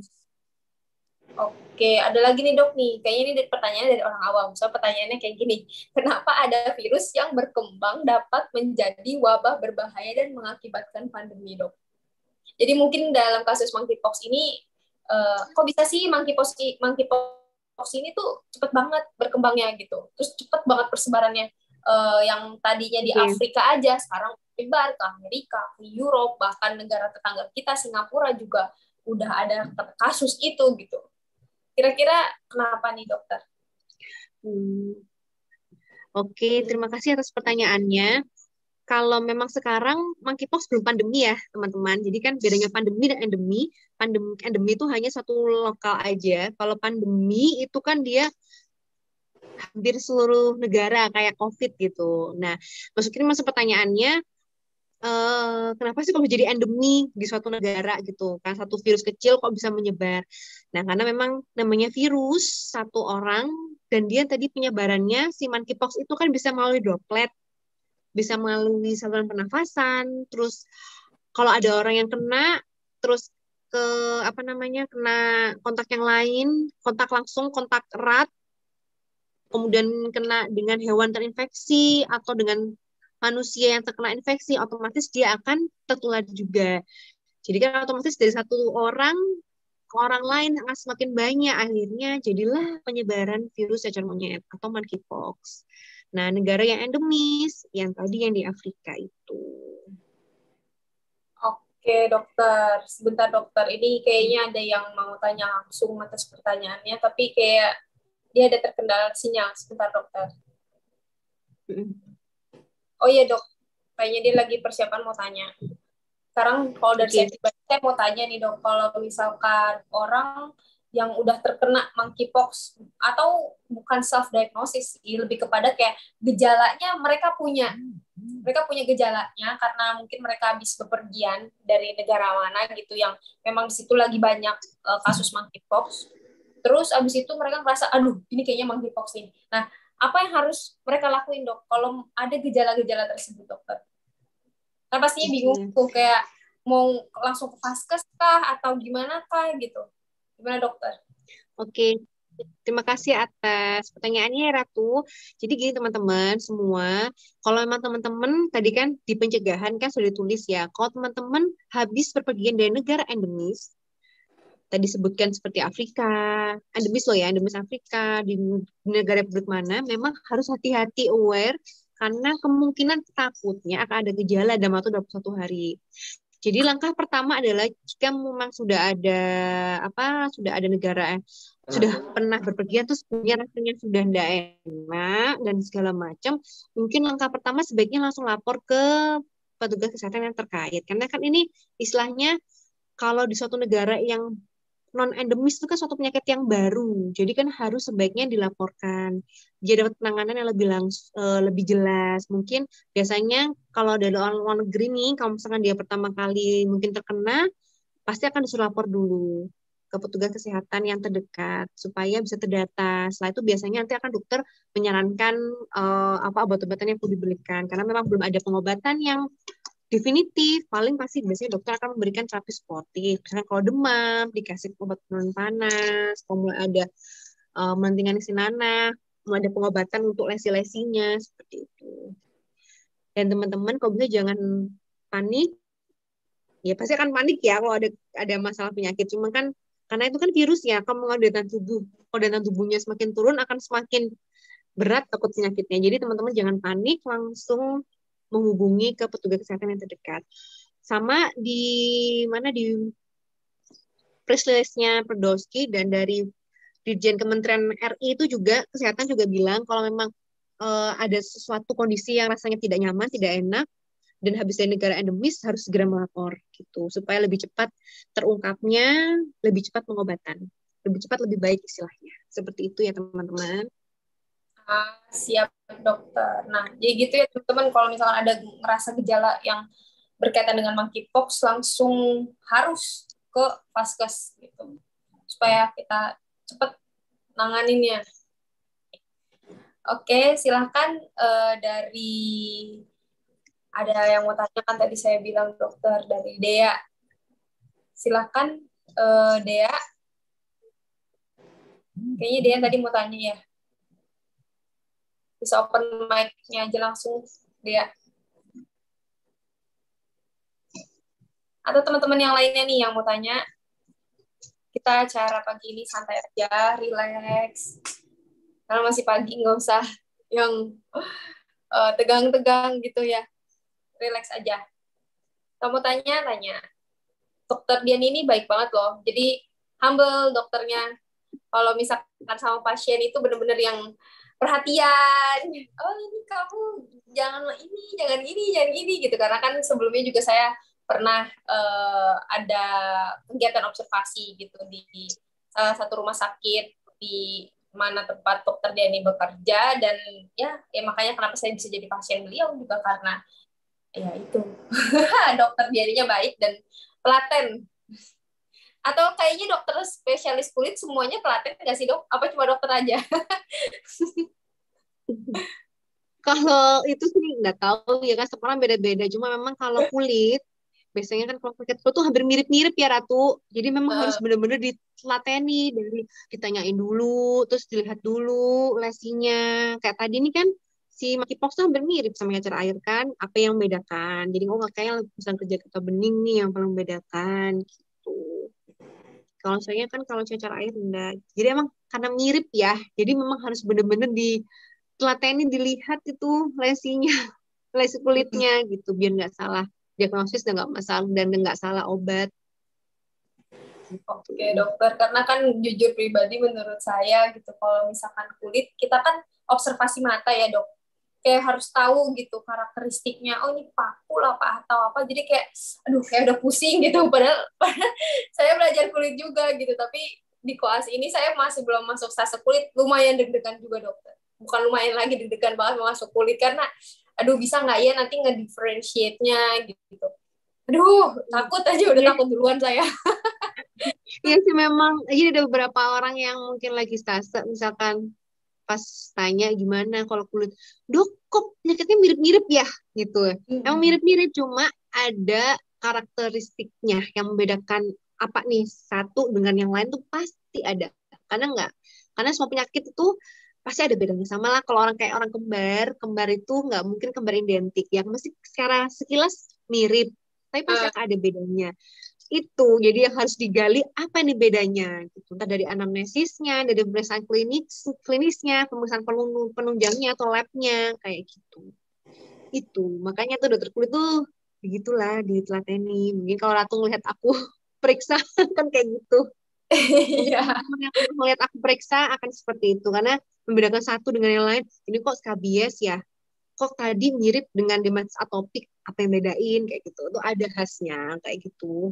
[SPEAKER 1] Oke, ada lagi nih dok nih. Kayaknya ini dari pertanyaan dari orang awam. So pertanyaannya kayak gini, kenapa ada virus yang berkembang dapat menjadi wabah berbahaya dan mengakibatkan pandemi dok? Jadi mungkin dalam kasus monkeypox ini, uh, kok bisa sih monkeypox monkeypox ini tuh cepet banget berkembangnya gitu, terus cepet banget persebarannya. Uh, yang tadinya di
[SPEAKER 2] Okay.
[SPEAKER 1] Afrika aja, sekarang menyebar ke Amerika, ke Europe, bahkan negara tetangga kita Singapura juga udah ada kasus itu gitu. Kira-kira kenapa nih dokter?
[SPEAKER 2] Hmm. Oke, okay, terima kasih atas pertanyaannya. Kalau memang sekarang monkeypox belum pandemi ya, teman-teman. Jadi kan bedanya pandemi dan endemi. Pandemi, endemi itu hanya satu lokal aja. Kalau pandemi itu kan dia hampir seluruh negara kayak COVID gitu. Nah, maksudnya masuk pertanyaannya, eh, kenapa sih kalau jadi endemi di suatu negara gitu? Kan satu virus kecil kok bisa menyebar? Nah, karena memang namanya virus satu orang dan dia tadi penyebarannya si monkeypox itu kan bisa melalui droplet, bisa melalui saluran pernafasan, terus kalau ada orang yang kena, terus ke apa namanya kena kontak yang lain, kontak langsung, kontak erat, kemudian kena dengan hewan terinfeksi atau dengan manusia yang terkena infeksi, otomatis dia akan tertular juga. Jadi kan otomatis dari satu orang ke orang lain akan semakin banyak, akhirnya jadilah penyebaran virus cacar monyet atau monkeypox. Nah, negara yang endemis, yang tadi yang di Afrika itu.
[SPEAKER 1] Oke, dokter. Sebentar, dokter. Ini kayaknya ada yang mau tanya langsung atas pertanyaannya, tapi kayak dia ada terkendala sinyal. Sebentar, dokter. Oh iya, dok. Kayaknya dia lagi persiapan mau tanya. Sekarang kalau dari
[SPEAKER 2] Oke.
[SPEAKER 1] saya pribadi, saya mau tanya nih, dok. Kalau misalkan orang yang udah terkena monkeypox, atau bukan self-diagnosis, lebih kepada kayak gejalanya mereka punya. Mereka punya gejalanya karena mungkin mereka habis bepergian dari negara mana gitu yang memang di situ lagi banyak uh, kasus monkeypox. Terus abis itu mereka merasa, aduh, ini kayaknya monkeypox ini. Nah, apa yang harus mereka lakuin, dok, kalau ada gejala-gejala tersebut, dokter? Kan pastinya bingung tuh, kayak mau langsung ke vaskes kah atau gimana kah gitu. Gimana, dokter?
[SPEAKER 2] Oke. Terima kasih atas pertanyaannya, Ratu. Jadi gini teman-teman semua, kalau memang teman-teman tadi kan di pencegahan kan sudah ditulis ya, kalau teman-teman habis berpergian dari negara endemis, tadi sebutkan seperti Afrika, endemis loh ya, endemis Afrika, di negara Republik mana, memang harus hati-hati, aware, karena kemungkinan takutnya akan ada gejala dalam waktu dua puluh satu hari. Jadi langkah pertama adalah jika memang sudah ada apa sudah ada negara eh, sudah pernah berpergian terus punya rasanya sudah tidak enak dan segala macam, mungkin langkah pertama sebaiknya langsung lapor ke petugas kesehatan yang terkait. Karena kan ini istilahnya kalau di suatu negara yang non endemis itu kan suatu penyakit yang baru, jadi kan harus sebaiknya dilaporkan, dia dapat penanganan yang lebih langsung, uh, lebih jelas. Mungkin biasanya kalau dari orang luar negeri nih, kalau misalkan dia pertama kali mungkin terkena, pasti akan disuruh lapor dulu ke petugas kesehatan yang terdekat supaya bisa terdata. Setelah itu biasanya nanti akan dokter menyarankan uh, apa obat-obatan yang perlu diberikan, karena memang belum ada pengobatan yang definitif. Paling pasti biasanya dokter akan memberikan terapi sportif. Misalnya kalau demam, dikasih obat penurun panas, kalau mulai ada uh, melentingan isi nanah, mulai ada pengobatan untuk lesi-lesinya, seperti itu. Dan teman-teman, kalau bisa jangan panik. Ya pasti akan panik ya kalau ada ada masalah penyakit. Cuma kan, karena itu kan virus ya, kalau daya tahan tubuh, kalau daya tahan tubuhnya semakin turun, akan semakin berat takut penyakitnya. Jadi teman-teman jangan panik, langsung menghubungi ke petugas kesehatan yang terdekat. Sama di mana di press release-nya Perdowski dan dari Dirjen Kementerian R I itu juga kesehatan juga bilang kalau memang uh, ada sesuatu kondisi yang rasanya tidak nyaman, tidak enak dan habis dari negara endemis harus segera melapor gitu supaya lebih cepat terungkapnya, lebih cepat pengobatan, lebih cepat lebih baik istilahnya. Seperti itu ya teman-teman.
[SPEAKER 1] Ah, siap, dokter. Nah, jadi gitu ya teman-teman, kalau misalkan ada ngerasa gejala yang berkaitan dengan monkeypox, langsung harus ke vaskes gitu, supaya kita cepat nanganinnya. Oke, silahkan uh, dari ada yang mau tanya kan tadi saya bilang dokter dari Dea. Silahkan uh, Dea. Kayaknya Dea tadi mau tanya ya. Bisa open mic-nya aja langsung, dia. Atau teman-teman yang lainnya nih yang mau tanya, kita acara pagi ini santai aja, relax. Karena masih pagi, nggak usah yang uh, tegang-tegang gitu ya. Relax aja. Kamu tanya, tanya. Dokter Dian ini baik banget loh. Jadi humble dokternya. Kalau misalkan sama pasien itu benar-benar yang perhatian, oh ini kamu jangan ini, jangan ini, jangan ini gitu. Karena kan sebelumnya juga saya pernah uh, ada kegiatan observasi gitu di, di salah satu rumah sakit di mana tempat dokter Diani bekerja, dan ya, ya makanya kenapa saya bisa jadi pasien beliau juga karena ya itu dokter Dianinya baik dan telaten. Atau kayaknya dokter spesialis kulit semuanya telaten nggak sih, dok? Apa cuma dokter aja?
[SPEAKER 2] Kalau itu sih nggak tahu ya kan, setiap orang beda-beda. Cuma memang kalau kulit, biasanya kan kalau kulit tuh hampir mirip-mirip ya Ratu. Jadi memang uh. harus benar-benar ditelateni, dari ditanyain dulu, terus dilihat dulu lesinya. Kayak tadi ini kan si monkeypox tuh hampir mirip sama cacar air kan. Apa yang membedakan? Jadi oh kayaknya misalnya kerja getah bening nih yang paling membedakan gitu. Kalau saya kan kalau cacar air enggak. Jadi emang karena mirip ya. Jadi memang harus bener-bener ditelateni dilihat itu lesinya, lesi kulitnya gitu biar nggak salah diagnosis dan nggak masalah dan nggak salah obat.
[SPEAKER 1] Oke dokter, karena kan jujur pribadi menurut saya gitu, kalau misalkan kulit, kita kan observasi mata ya dok, kayak harus tahu gitu karakteristiknya, oh ini pakul apa atau apa, jadi kayak, aduh kayak udah pusing gitu, padahal, padahal saya belajar kulit juga gitu, tapi di koas ini saya masih belum masuk fase kulit, lumayan deg-degan juga dokter, bukan lumayan lagi deg-degan banget masuk kulit, karena aduh bisa nggak ya nanti nge-differentiate-nya gitu, aduh takut aja udah
[SPEAKER 2] Iya.
[SPEAKER 1] takut duluan saya.
[SPEAKER 2] Iya sih memang, jadi ada beberapa orang yang mungkin lagi stase, misalkan pas tanya gimana kalau kulit, dok kok penyakitnya mirip-mirip ya gitu. Emang mirip-mirip, cuma ada karakteristiknya yang membedakan apa nih satu dengan yang lain tuh pasti ada. Karena enggak, karena semua penyakit itu pasti ada bedanya. Sama lah kalau orang kayak orang kembar, kembar itu nggak mungkin kembar identik, ya mesti secara sekilas mirip, tapi pasti akan ada bedanya. Itu jadi yang harus digali apa nih bedanya gitu. Entah dari anamnesisnya, dari pemeriksaan klinis klinisnya, pemeriksaan penung, penunjangnya atau labnya kayak gitu. Itu makanya tuh dokter kulit tuh begitulah ditelateni. Mungkin kalau Ratu ngelihat aku periksa kan kayak gitu. Mungkin yang melihat aku periksa akan seperti itu karena membedakan satu dengan yang lain. Ini kok skabies ya, kok tadi mirip dengan dermatitis atopik, apa yang bedain kayak gitu. Itu ada khasnya kayak gitu.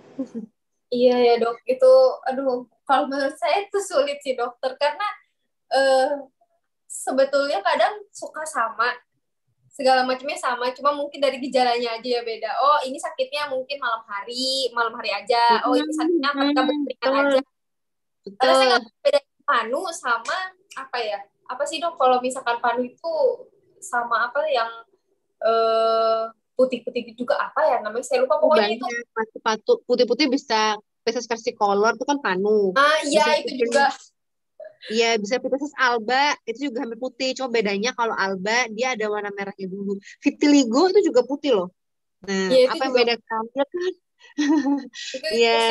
[SPEAKER 1] Iya ya dok, itu aduh kalau menurut saya itu sulit sih dokter, karena eh, sebetulnya kadang suka sama, segala macamnya sama, cuma mungkin dari gejalanya aja ya beda. Oh ini sakitnya mungkin malam hari, malam hari aja. Oh ini sakitnya ketika berkeringat aja. Karena saya nggak beda panu sama apa ya? Apa sih dok kalau misalkan panu itu sama apa yang eh, putih-putih juga apa ya namanya? Saya lupa pokoknya itu.
[SPEAKER 2] Patu putih-putih bisa pieces versicolor itu kan panu.
[SPEAKER 1] Ah iya
[SPEAKER 2] bisa
[SPEAKER 1] itu juga.
[SPEAKER 2] Iya, bisa pieces alba, itu juga hampir putih. Cuma bedanya kalau alba, dia ada warna merahnya dulu. Vitiligo itu juga putih loh. Nah,
[SPEAKER 1] ya,
[SPEAKER 2] apa yang
[SPEAKER 1] juga.
[SPEAKER 2] beda kamu kan?
[SPEAKER 1] Iya.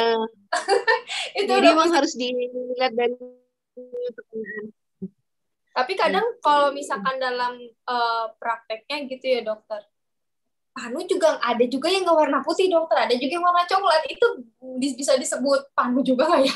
[SPEAKER 2] Itu jadi emang harus dilihat dari pertanyaan.
[SPEAKER 1] Tapi kadang kalau misalkan dalam uh, prakteknya gitu ya dokter, panu juga ada juga yang nggak warna putih dokter, ada juga yang warna coklat, itu bisa disebut panu juga nggak ya?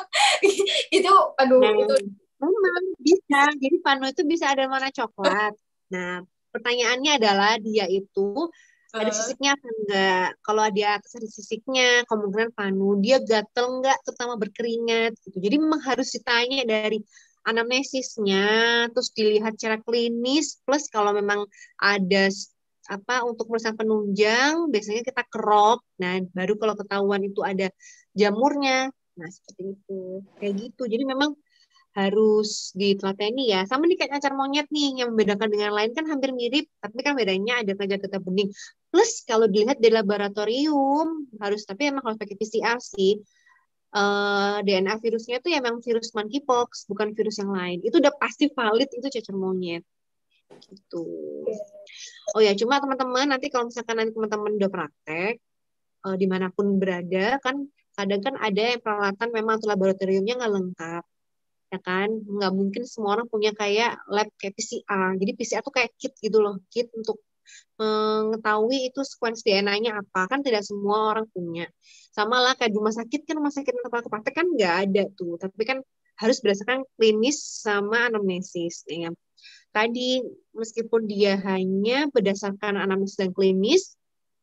[SPEAKER 1] Itu aduh
[SPEAKER 2] nah,
[SPEAKER 1] itu
[SPEAKER 2] memang bisa, jadi panu itu bisa ada warna coklat. Nah pertanyaannya adalah dia itu ada sisiknya apa enggak? Kalau dia atas ada sisiknya, kemungkinan panu. Dia gatel enggak, terutama berkeringat gitu. Jadi memang harus ditanya dari anamnesisnya, terus dilihat secara klinis, plus kalau memang ada apa untuk pemeriksaan penunjang, biasanya kita kerok. Nah, baru kalau ketahuan itu ada jamurnya. Nah, seperti itu. Kayak gitu. Jadi memang harus ditelateni ya. Sama nih kayak cacar monyet nih, yang membedakan dengan lain kan hampir mirip, tapi kan bedanya ada cacar getah bening. Plus kalau dilihat di laboratorium, harus tapi emang harus pakai P C R sih. Uh, D N A virusnya itu ya memang virus monkeypox, bukan virus yang lain. Itu udah pasti valid itu cacar monyet. Gitu. Oh ya, cuma teman-teman nanti kalau misalkan nanti teman-teman udah praktek, uh, dimanapun berada, kan kadang kan ada yang peralatan memang untuk laboratoriumnya nggak lengkap. Ya kan, nggak mungkin semua orang punya kayak lab kayak P C R. Jadi P C R tuh kayak kit gitu loh, kit untuk mengetahui itu sequence D N A-nya apa. Kan tidak semua orang punya. Sama lah kayak di rumah sakit, kan rumah sakit tempat aku praktek kan nggak ada tuh. Tapi kan harus berdasarkan klinis sama anamnesis. Ya. Tadi meskipun dia hanya berdasarkan anamnesis dan klinis,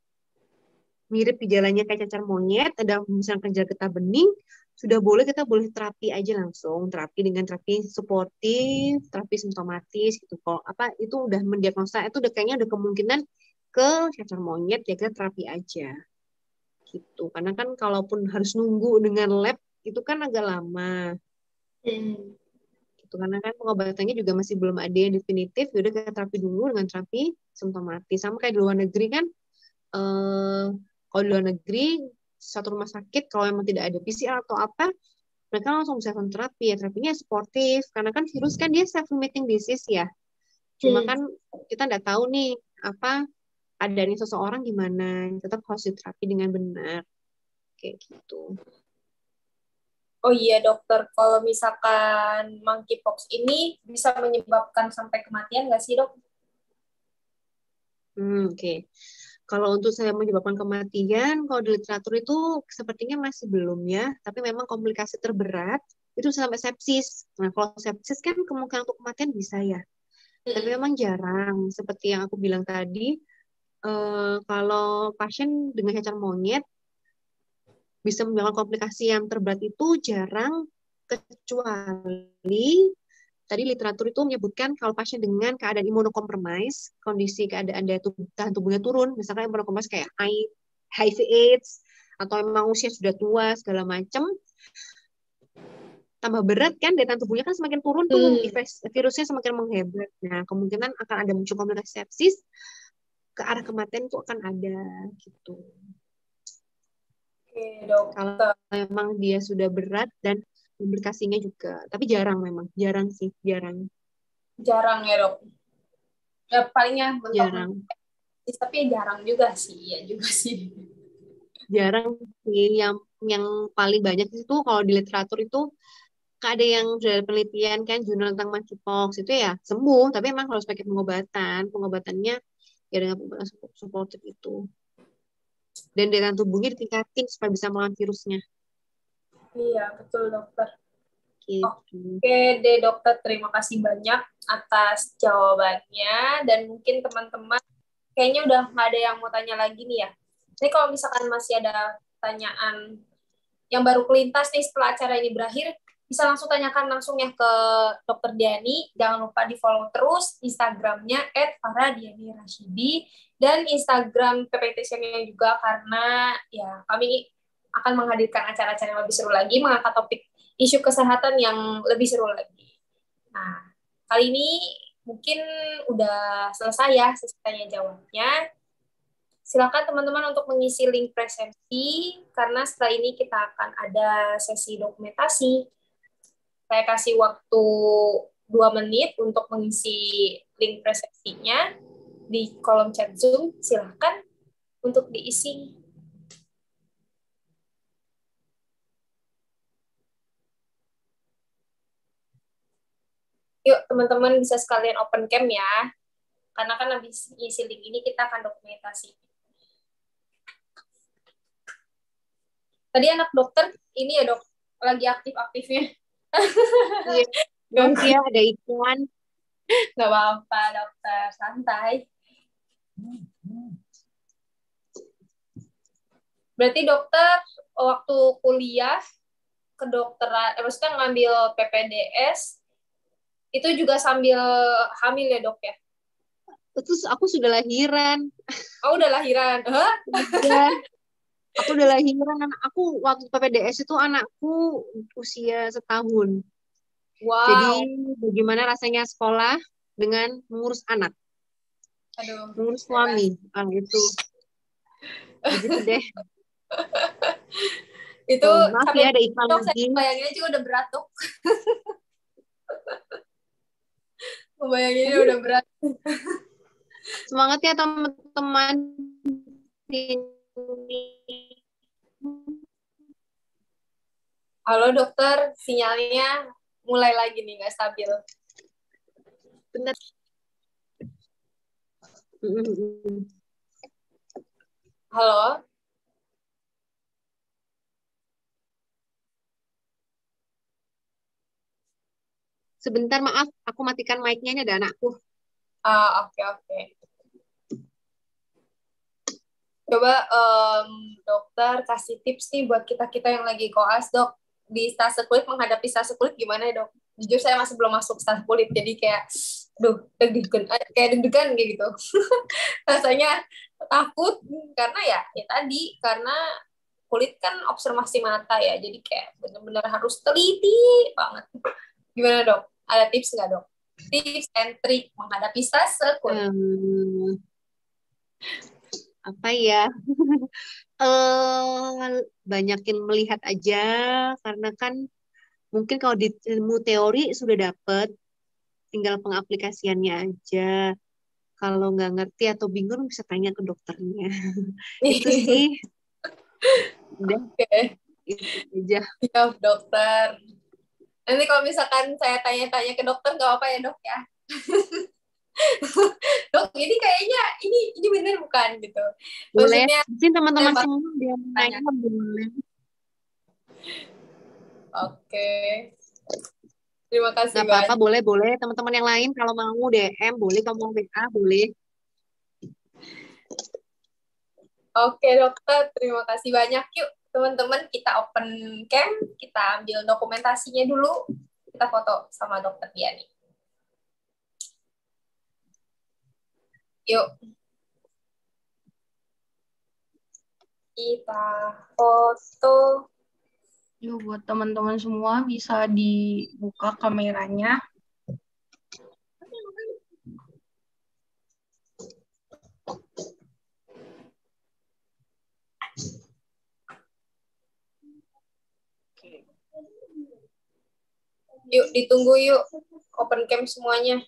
[SPEAKER 2] mirip gejalanya kayak cacar monyet, ada misalnya gejala getah bening, sudah boleh kita boleh terapi aja langsung, terapi dengan terapi suportif, terapi simptomatis gitu. Kalau apa itu udah mendiagnosa, itu udah kayaknya udah kemungkinan ke cacar monyet, ya kita terapi aja. Gitu. Karena kan kalaupun harus nunggu dengan lab itu kan agak lama. Hmm. Gitu. Karena kan pengobatannya juga masih belum ada yang definitif, ya udah kita terapi dulu dengan terapi simptomatis. Sama kayak di luar negeri kan eh, kalau di luar negeri satu rumah sakit kalau memang tidak ada P C R atau apa, mereka langsung bisa terapi ya, terapinya sportif karena kan virus kan dia self limiting disease ya, Cuma
[SPEAKER 1] Hmm.
[SPEAKER 2] kan kita nggak tahu nih apa adanya seseorang gimana. Tetap harus diterapi dengan benar. Kayak gitu.
[SPEAKER 1] Oh iya dokter, kalau misalkan monkeypox ini bisa menyebabkan sampai kematian nggak sih dok?
[SPEAKER 2] Hmm, oke. Kalau untuk saya menyebabkan kematian, kalau di literatur itu sepertinya masih belum ya. Tapi memang komplikasi terberat itu sampai sepsis. Nah, kalau sepsis kan kemungkinan untuk kematian bisa ya. Tapi
[SPEAKER 1] Mm-mm.
[SPEAKER 2] memang jarang. Seperti yang aku bilang tadi, eh, kalau pasien dengan cacar monyet bisa menyebabkan komplikasi yang terberat itu jarang, kecuali tadi literatur itu menyebutkan kalau pasien dengan keadaan imunokompromis, kondisi keadaan daya tubuh, tahan tubuhnya turun, misalkan imunokompromis kayak H I V AIDS, atau memang usia sudah tua, segala macam, tambah berat kan, daya tahan tubuhnya kan semakin turun tuh,
[SPEAKER 1] Hmm.
[SPEAKER 2] virusnya semakin menghebat. Nah, kemungkinan akan ada muncul komplikasi sepsis, ke arah kematian itu akan ada, gitu.
[SPEAKER 1] Oke
[SPEAKER 2] Kalau
[SPEAKER 1] dokter,
[SPEAKER 2] memang dia sudah berat dan komplikasinya juga, tapi jarang memang, jarang sih, jarang,
[SPEAKER 1] jarang ya dok. Ya palingnya mentok-mentok,
[SPEAKER 2] jarang.
[SPEAKER 1] tapi jarang juga sih, ya juga sih.
[SPEAKER 2] Jarang sih. Yang yang paling banyak itu kalau di literatur itu ada yang sudah ada penelitian kan jurnal tentang monkeypox itu ya sembuh, tapi emang harus pakai pengobatan. Pengobatannya ya dengan pengobatan suportif itu. Dan daya tahan tubuhnya ditingkatin supaya bisa melawan virusnya.
[SPEAKER 1] Iya betul dokter.
[SPEAKER 2] Gitu.
[SPEAKER 1] Oke deh dokter, terima kasih banyak atas jawabannya, dan mungkin teman-teman kayaknya udah nggak ada yang mau tanya lagi nih ya. Jadi kalau misalkan masih ada pertanyaan yang baru kelintas nih setelah acara ini berakhir, bisa langsung tanyakan langsung ya ke dokter Diani. Jangan lupa di-follow terus Instagramnya et faradiani rashidi dan Instagram P P T S-nya juga, karena ya kami akan menghadirkan acara-acara yang lebih seru lagi, mengangkat topik isu kesehatan yang lebih seru lagi. Nah, kali ini mungkin udah selesai ya sesi tanya jawabnya. Silakan teman-teman untuk mengisi link presensi, karena setelah ini kita akan ada sesi dokumentasi. Saya kasih waktu dua menit untuk mengisi link presensinya di kolom chat Zoom. Silakan untuk diisi. Yuk, teman-teman bisa sekalian open cam ya. Karena kan habis isi link ini kita akan dokumentasi. Tadi anak dokter ini ya dok, lagi aktif-aktifnya.
[SPEAKER 2] Iya. Maaf ya ada iklan.
[SPEAKER 1] Nggak apa-apa dokter, santai. Berarti dokter waktu kuliah kedokteran, eh, maksudnya ngambil P P D S, itu juga sambil hamil ya dok ya?
[SPEAKER 2] Terus aku sudah lahiran.
[SPEAKER 1] Oh udah lahiran? Hah?
[SPEAKER 2] Udah. Aku udah lahiran. Anak aku waktu P P D S itu anakku usia setahun. Jadi
[SPEAKER 1] Wow.
[SPEAKER 2] bagaimana rasanya sekolah dengan mengurus anak,
[SPEAKER 1] Aduh.
[SPEAKER 2] mengurus suami, ah itu, begitu deh.
[SPEAKER 1] Itu
[SPEAKER 2] Oh, maaf
[SPEAKER 1] capek
[SPEAKER 2] ya ada iklan
[SPEAKER 1] dok,
[SPEAKER 2] lagi.
[SPEAKER 1] saya bayanginnya juga udah berat dok. Bayanginnya udah berat.
[SPEAKER 2] Semangat ya teman-teman.
[SPEAKER 1] Halo dokter, sinyalnya mulai lagi nih nggak stabil.
[SPEAKER 2] Benar.
[SPEAKER 1] Halo.
[SPEAKER 2] Sebentar maaf, aku matikan mic-nya, ini ada anakku.
[SPEAKER 1] Ah, oke oke. Coba um, dokter kasih tips nih buat kita-kita yang lagi koas dok, di stase kulit, menghadapi stase kulit gimana ya dok? Jujur saya masih belum masuk stase kulit, jadi kayak duh deg-degan, kayak deg-degan kayak gitu. Rasanya takut karena ya ya tadi karena kulit kan observasi mata ya, jadi kayak benar-benar harus teliti banget. Gimana dok? Ada tips nggak dok? Tips and trick menghadapi stase kulit.
[SPEAKER 2] Um, apa ya? uh, banyakin melihat aja, karena kan mungkin kalau di ilmu teori sudah dapat, tinggal pengaplikasiannya aja. Kalau nggak ngerti atau bingung bisa tanya ke dokternya. Itu sih. Udah,
[SPEAKER 1] Oke,
[SPEAKER 2] itu aja.
[SPEAKER 1] siap dokter. Nanti kalau misalkan saya tanya-tanya ke dokter, nggak apa ya dok ya? Dok, ini kayaknya ini ini benar bukan gitu.
[SPEAKER 2] Boleh.
[SPEAKER 1] Maksudnya
[SPEAKER 2] Mungkin teman-teman
[SPEAKER 1] saya
[SPEAKER 2] semua dia nanya boleh.
[SPEAKER 1] Oke. Terima kasih
[SPEAKER 2] Nggak apa-apa,
[SPEAKER 1] banyak.
[SPEAKER 2] boleh, boleh. Teman-teman yang lain kalau mau D M, boleh. Kalau mau W A, boleh.
[SPEAKER 1] Oke dokter, terima kasih banyak. Yuk teman-teman kita open cam, kita ambil dokumentasinya dulu. Kita foto sama dokter Diani. Yuk. Kita foto.
[SPEAKER 5] Yuk buat teman-teman semua bisa dibuka kameranya.
[SPEAKER 1] Yuk ditunggu yuk. Open cam semuanya.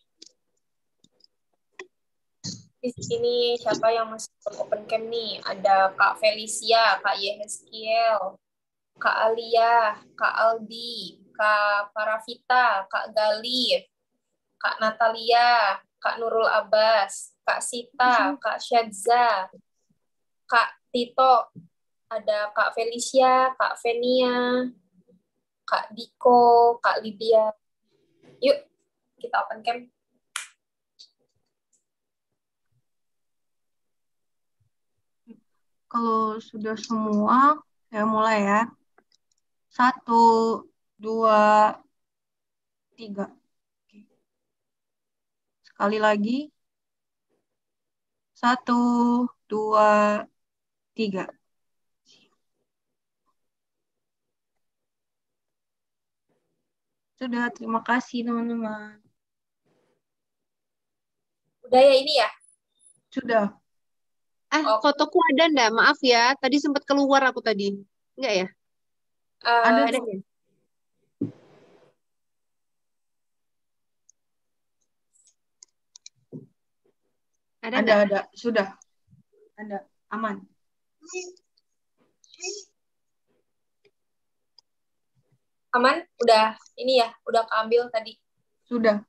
[SPEAKER 1] Di sini siapa yang masih open cam nih? Ada Kak Felicia, Kak Yehezkiel, Kak Alia, Kak Aldi, Kak Paravita, Kak Galif, Kak Natalia, Kak Nurul Abbas, Kak Sita, Kak Syadza, Kak Tito, ada Kak Felicia, Kak Venia, Kak Diko, Kak Lydia. Yuk, kita open cam.
[SPEAKER 5] Kalau sudah semua, saya mulai ya. Satu, dua, tiga. Sekali lagi. Satu, dua, tiga. Sudah, terima kasih teman-teman.
[SPEAKER 1] Udah ya ini ya?
[SPEAKER 5] Sudah.
[SPEAKER 2] Ah,
[SPEAKER 1] Oh.
[SPEAKER 2] fotoku ada enggak? Maaf ya, tadi sempat keluar aku tadi. Enggak ya?
[SPEAKER 1] Uh,
[SPEAKER 5] Ada
[SPEAKER 2] Ada
[SPEAKER 5] tuh.
[SPEAKER 2] ya? Ada
[SPEAKER 5] Ada,
[SPEAKER 2] enggak?
[SPEAKER 5] ada. Sudah. Ada. Aman.
[SPEAKER 1] Aman? Udah ini ya? Udah keambil tadi?
[SPEAKER 5] Sudah.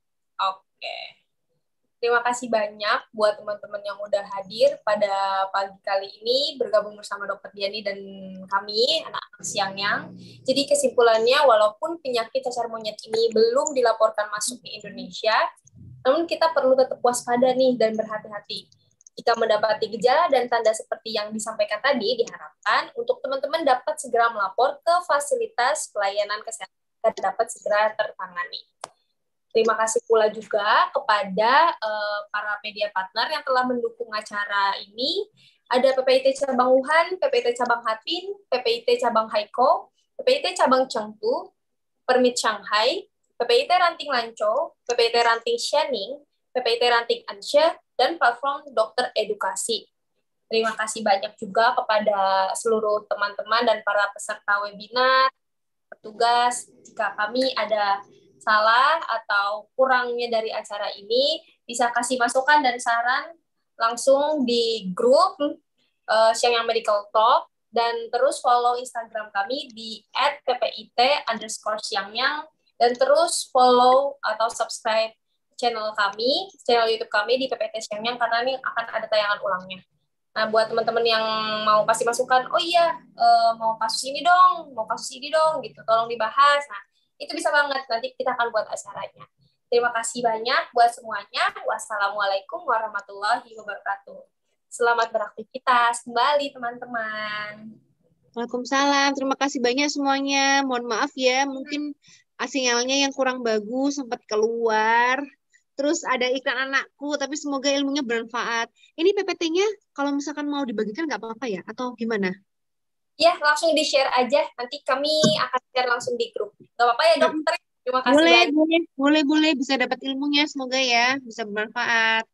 [SPEAKER 1] Oke. Terima kasih banyak buat teman-teman yang udah hadir pada pagi kali ini bergabung bersama dokter Diani dan kami, anak-anak Siangyang. Jadi kesimpulannya, walaupun penyakit cacar monyet ini belum dilaporkan masuk di Indonesia, namun kita perlu tetap waspada nih dan berhati-hati. Jika mendapati gejala dan tanda seperti yang disampaikan tadi, diharapkan untuk teman-teman dapat segera melapor ke fasilitas pelayanan kesehatan agar dapat segera tertangani. Terima kasih pula juga kepada uh, para media partner yang telah mendukung acara ini. Ada P P I T Cabang Wuhan, P P I T Cabang Harbin, P P I T Cabang Haikou, P P I T Cabang Chengdu, Permit Shanghai, P P I T Ranting Lanzhou, P P I T Ranting Shening, P P I T Ranting Anshe, dan platform Dokter Edukasi. Terima kasih banyak juga kepada seluruh teman-teman dan para peserta webinar, petugas. Jika kami ada salah atau kurangnya dari acara ini, bisa kasih masukan dan saran langsung di grup uh, Siangyang Medical Talk, dan terus follow Instagram kami di at ppit underscore Siangyang, dan terus follow atau subscribe channel kami, channel YouTube kami di P P T Siangyang, karena ini akan ada tayangan ulangnya. Nah, buat teman-teman yang mau kasih masukan, oh iya, uh, mau kasus ini dong, mau kasus ini dong, gitu, tolong dibahas. Nah, itu bisa banget, nanti kita akan buat acaranya. Terima kasih banyak buat semuanya. Wassalamualaikum warahmatullahi wabarakatuh. Selamat beraktivitas kembali, teman-teman.
[SPEAKER 2] Waalaikumsalam. Terima kasih banyak semuanya. Mohon maaf ya, mungkin sinyalnya yang kurang bagus, sempat keluar. Terus ada iklan anakku, tapi semoga ilmunya bermanfaat. Ini P P T-nya kalau misalkan mau dibagikan nggak apa-apa ya? Atau gimana?
[SPEAKER 1] Ya, langsung di-share aja. Nanti kami akan share langsung di grup. Nggak apa-apa ya, dokter? Terima kasih
[SPEAKER 2] boleh,
[SPEAKER 1] banyak.
[SPEAKER 2] Boleh, boleh, boleh. Bisa dapat ilmunya, semoga ya. Bisa bermanfaat.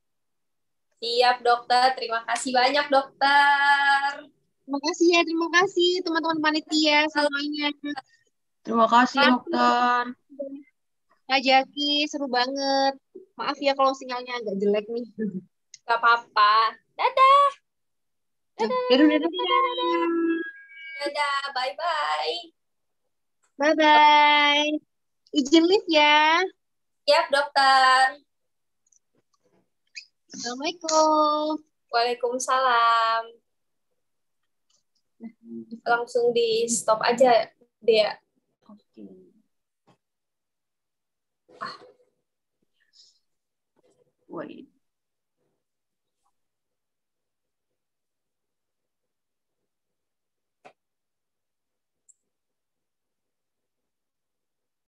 [SPEAKER 1] Siap, dokter. Terima kasih banyak, dokter.
[SPEAKER 2] Terima kasih ya, terima kasih teman-teman panitia semuanya.
[SPEAKER 5] Terima kasih, dokter.
[SPEAKER 2] Kak Jaki, seru banget. Maaf ya kalau sinyalnya agak jelek nih.
[SPEAKER 1] Gak apa-apa. Dadah.
[SPEAKER 2] Dadah, dadah, dadah.
[SPEAKER 1] Dadah. Bye-bye.
[SPEAKER 2] Bye-bye. Izin lift ya.
[SPEAKER 1] Siap, dokter.
[SPEAKER 2] Assalamualaikum.
[SPEAKER 1] Waalaikumsalam. Langsung di stop aja, Dea.
[SPEAKER 5] Oke. Wait.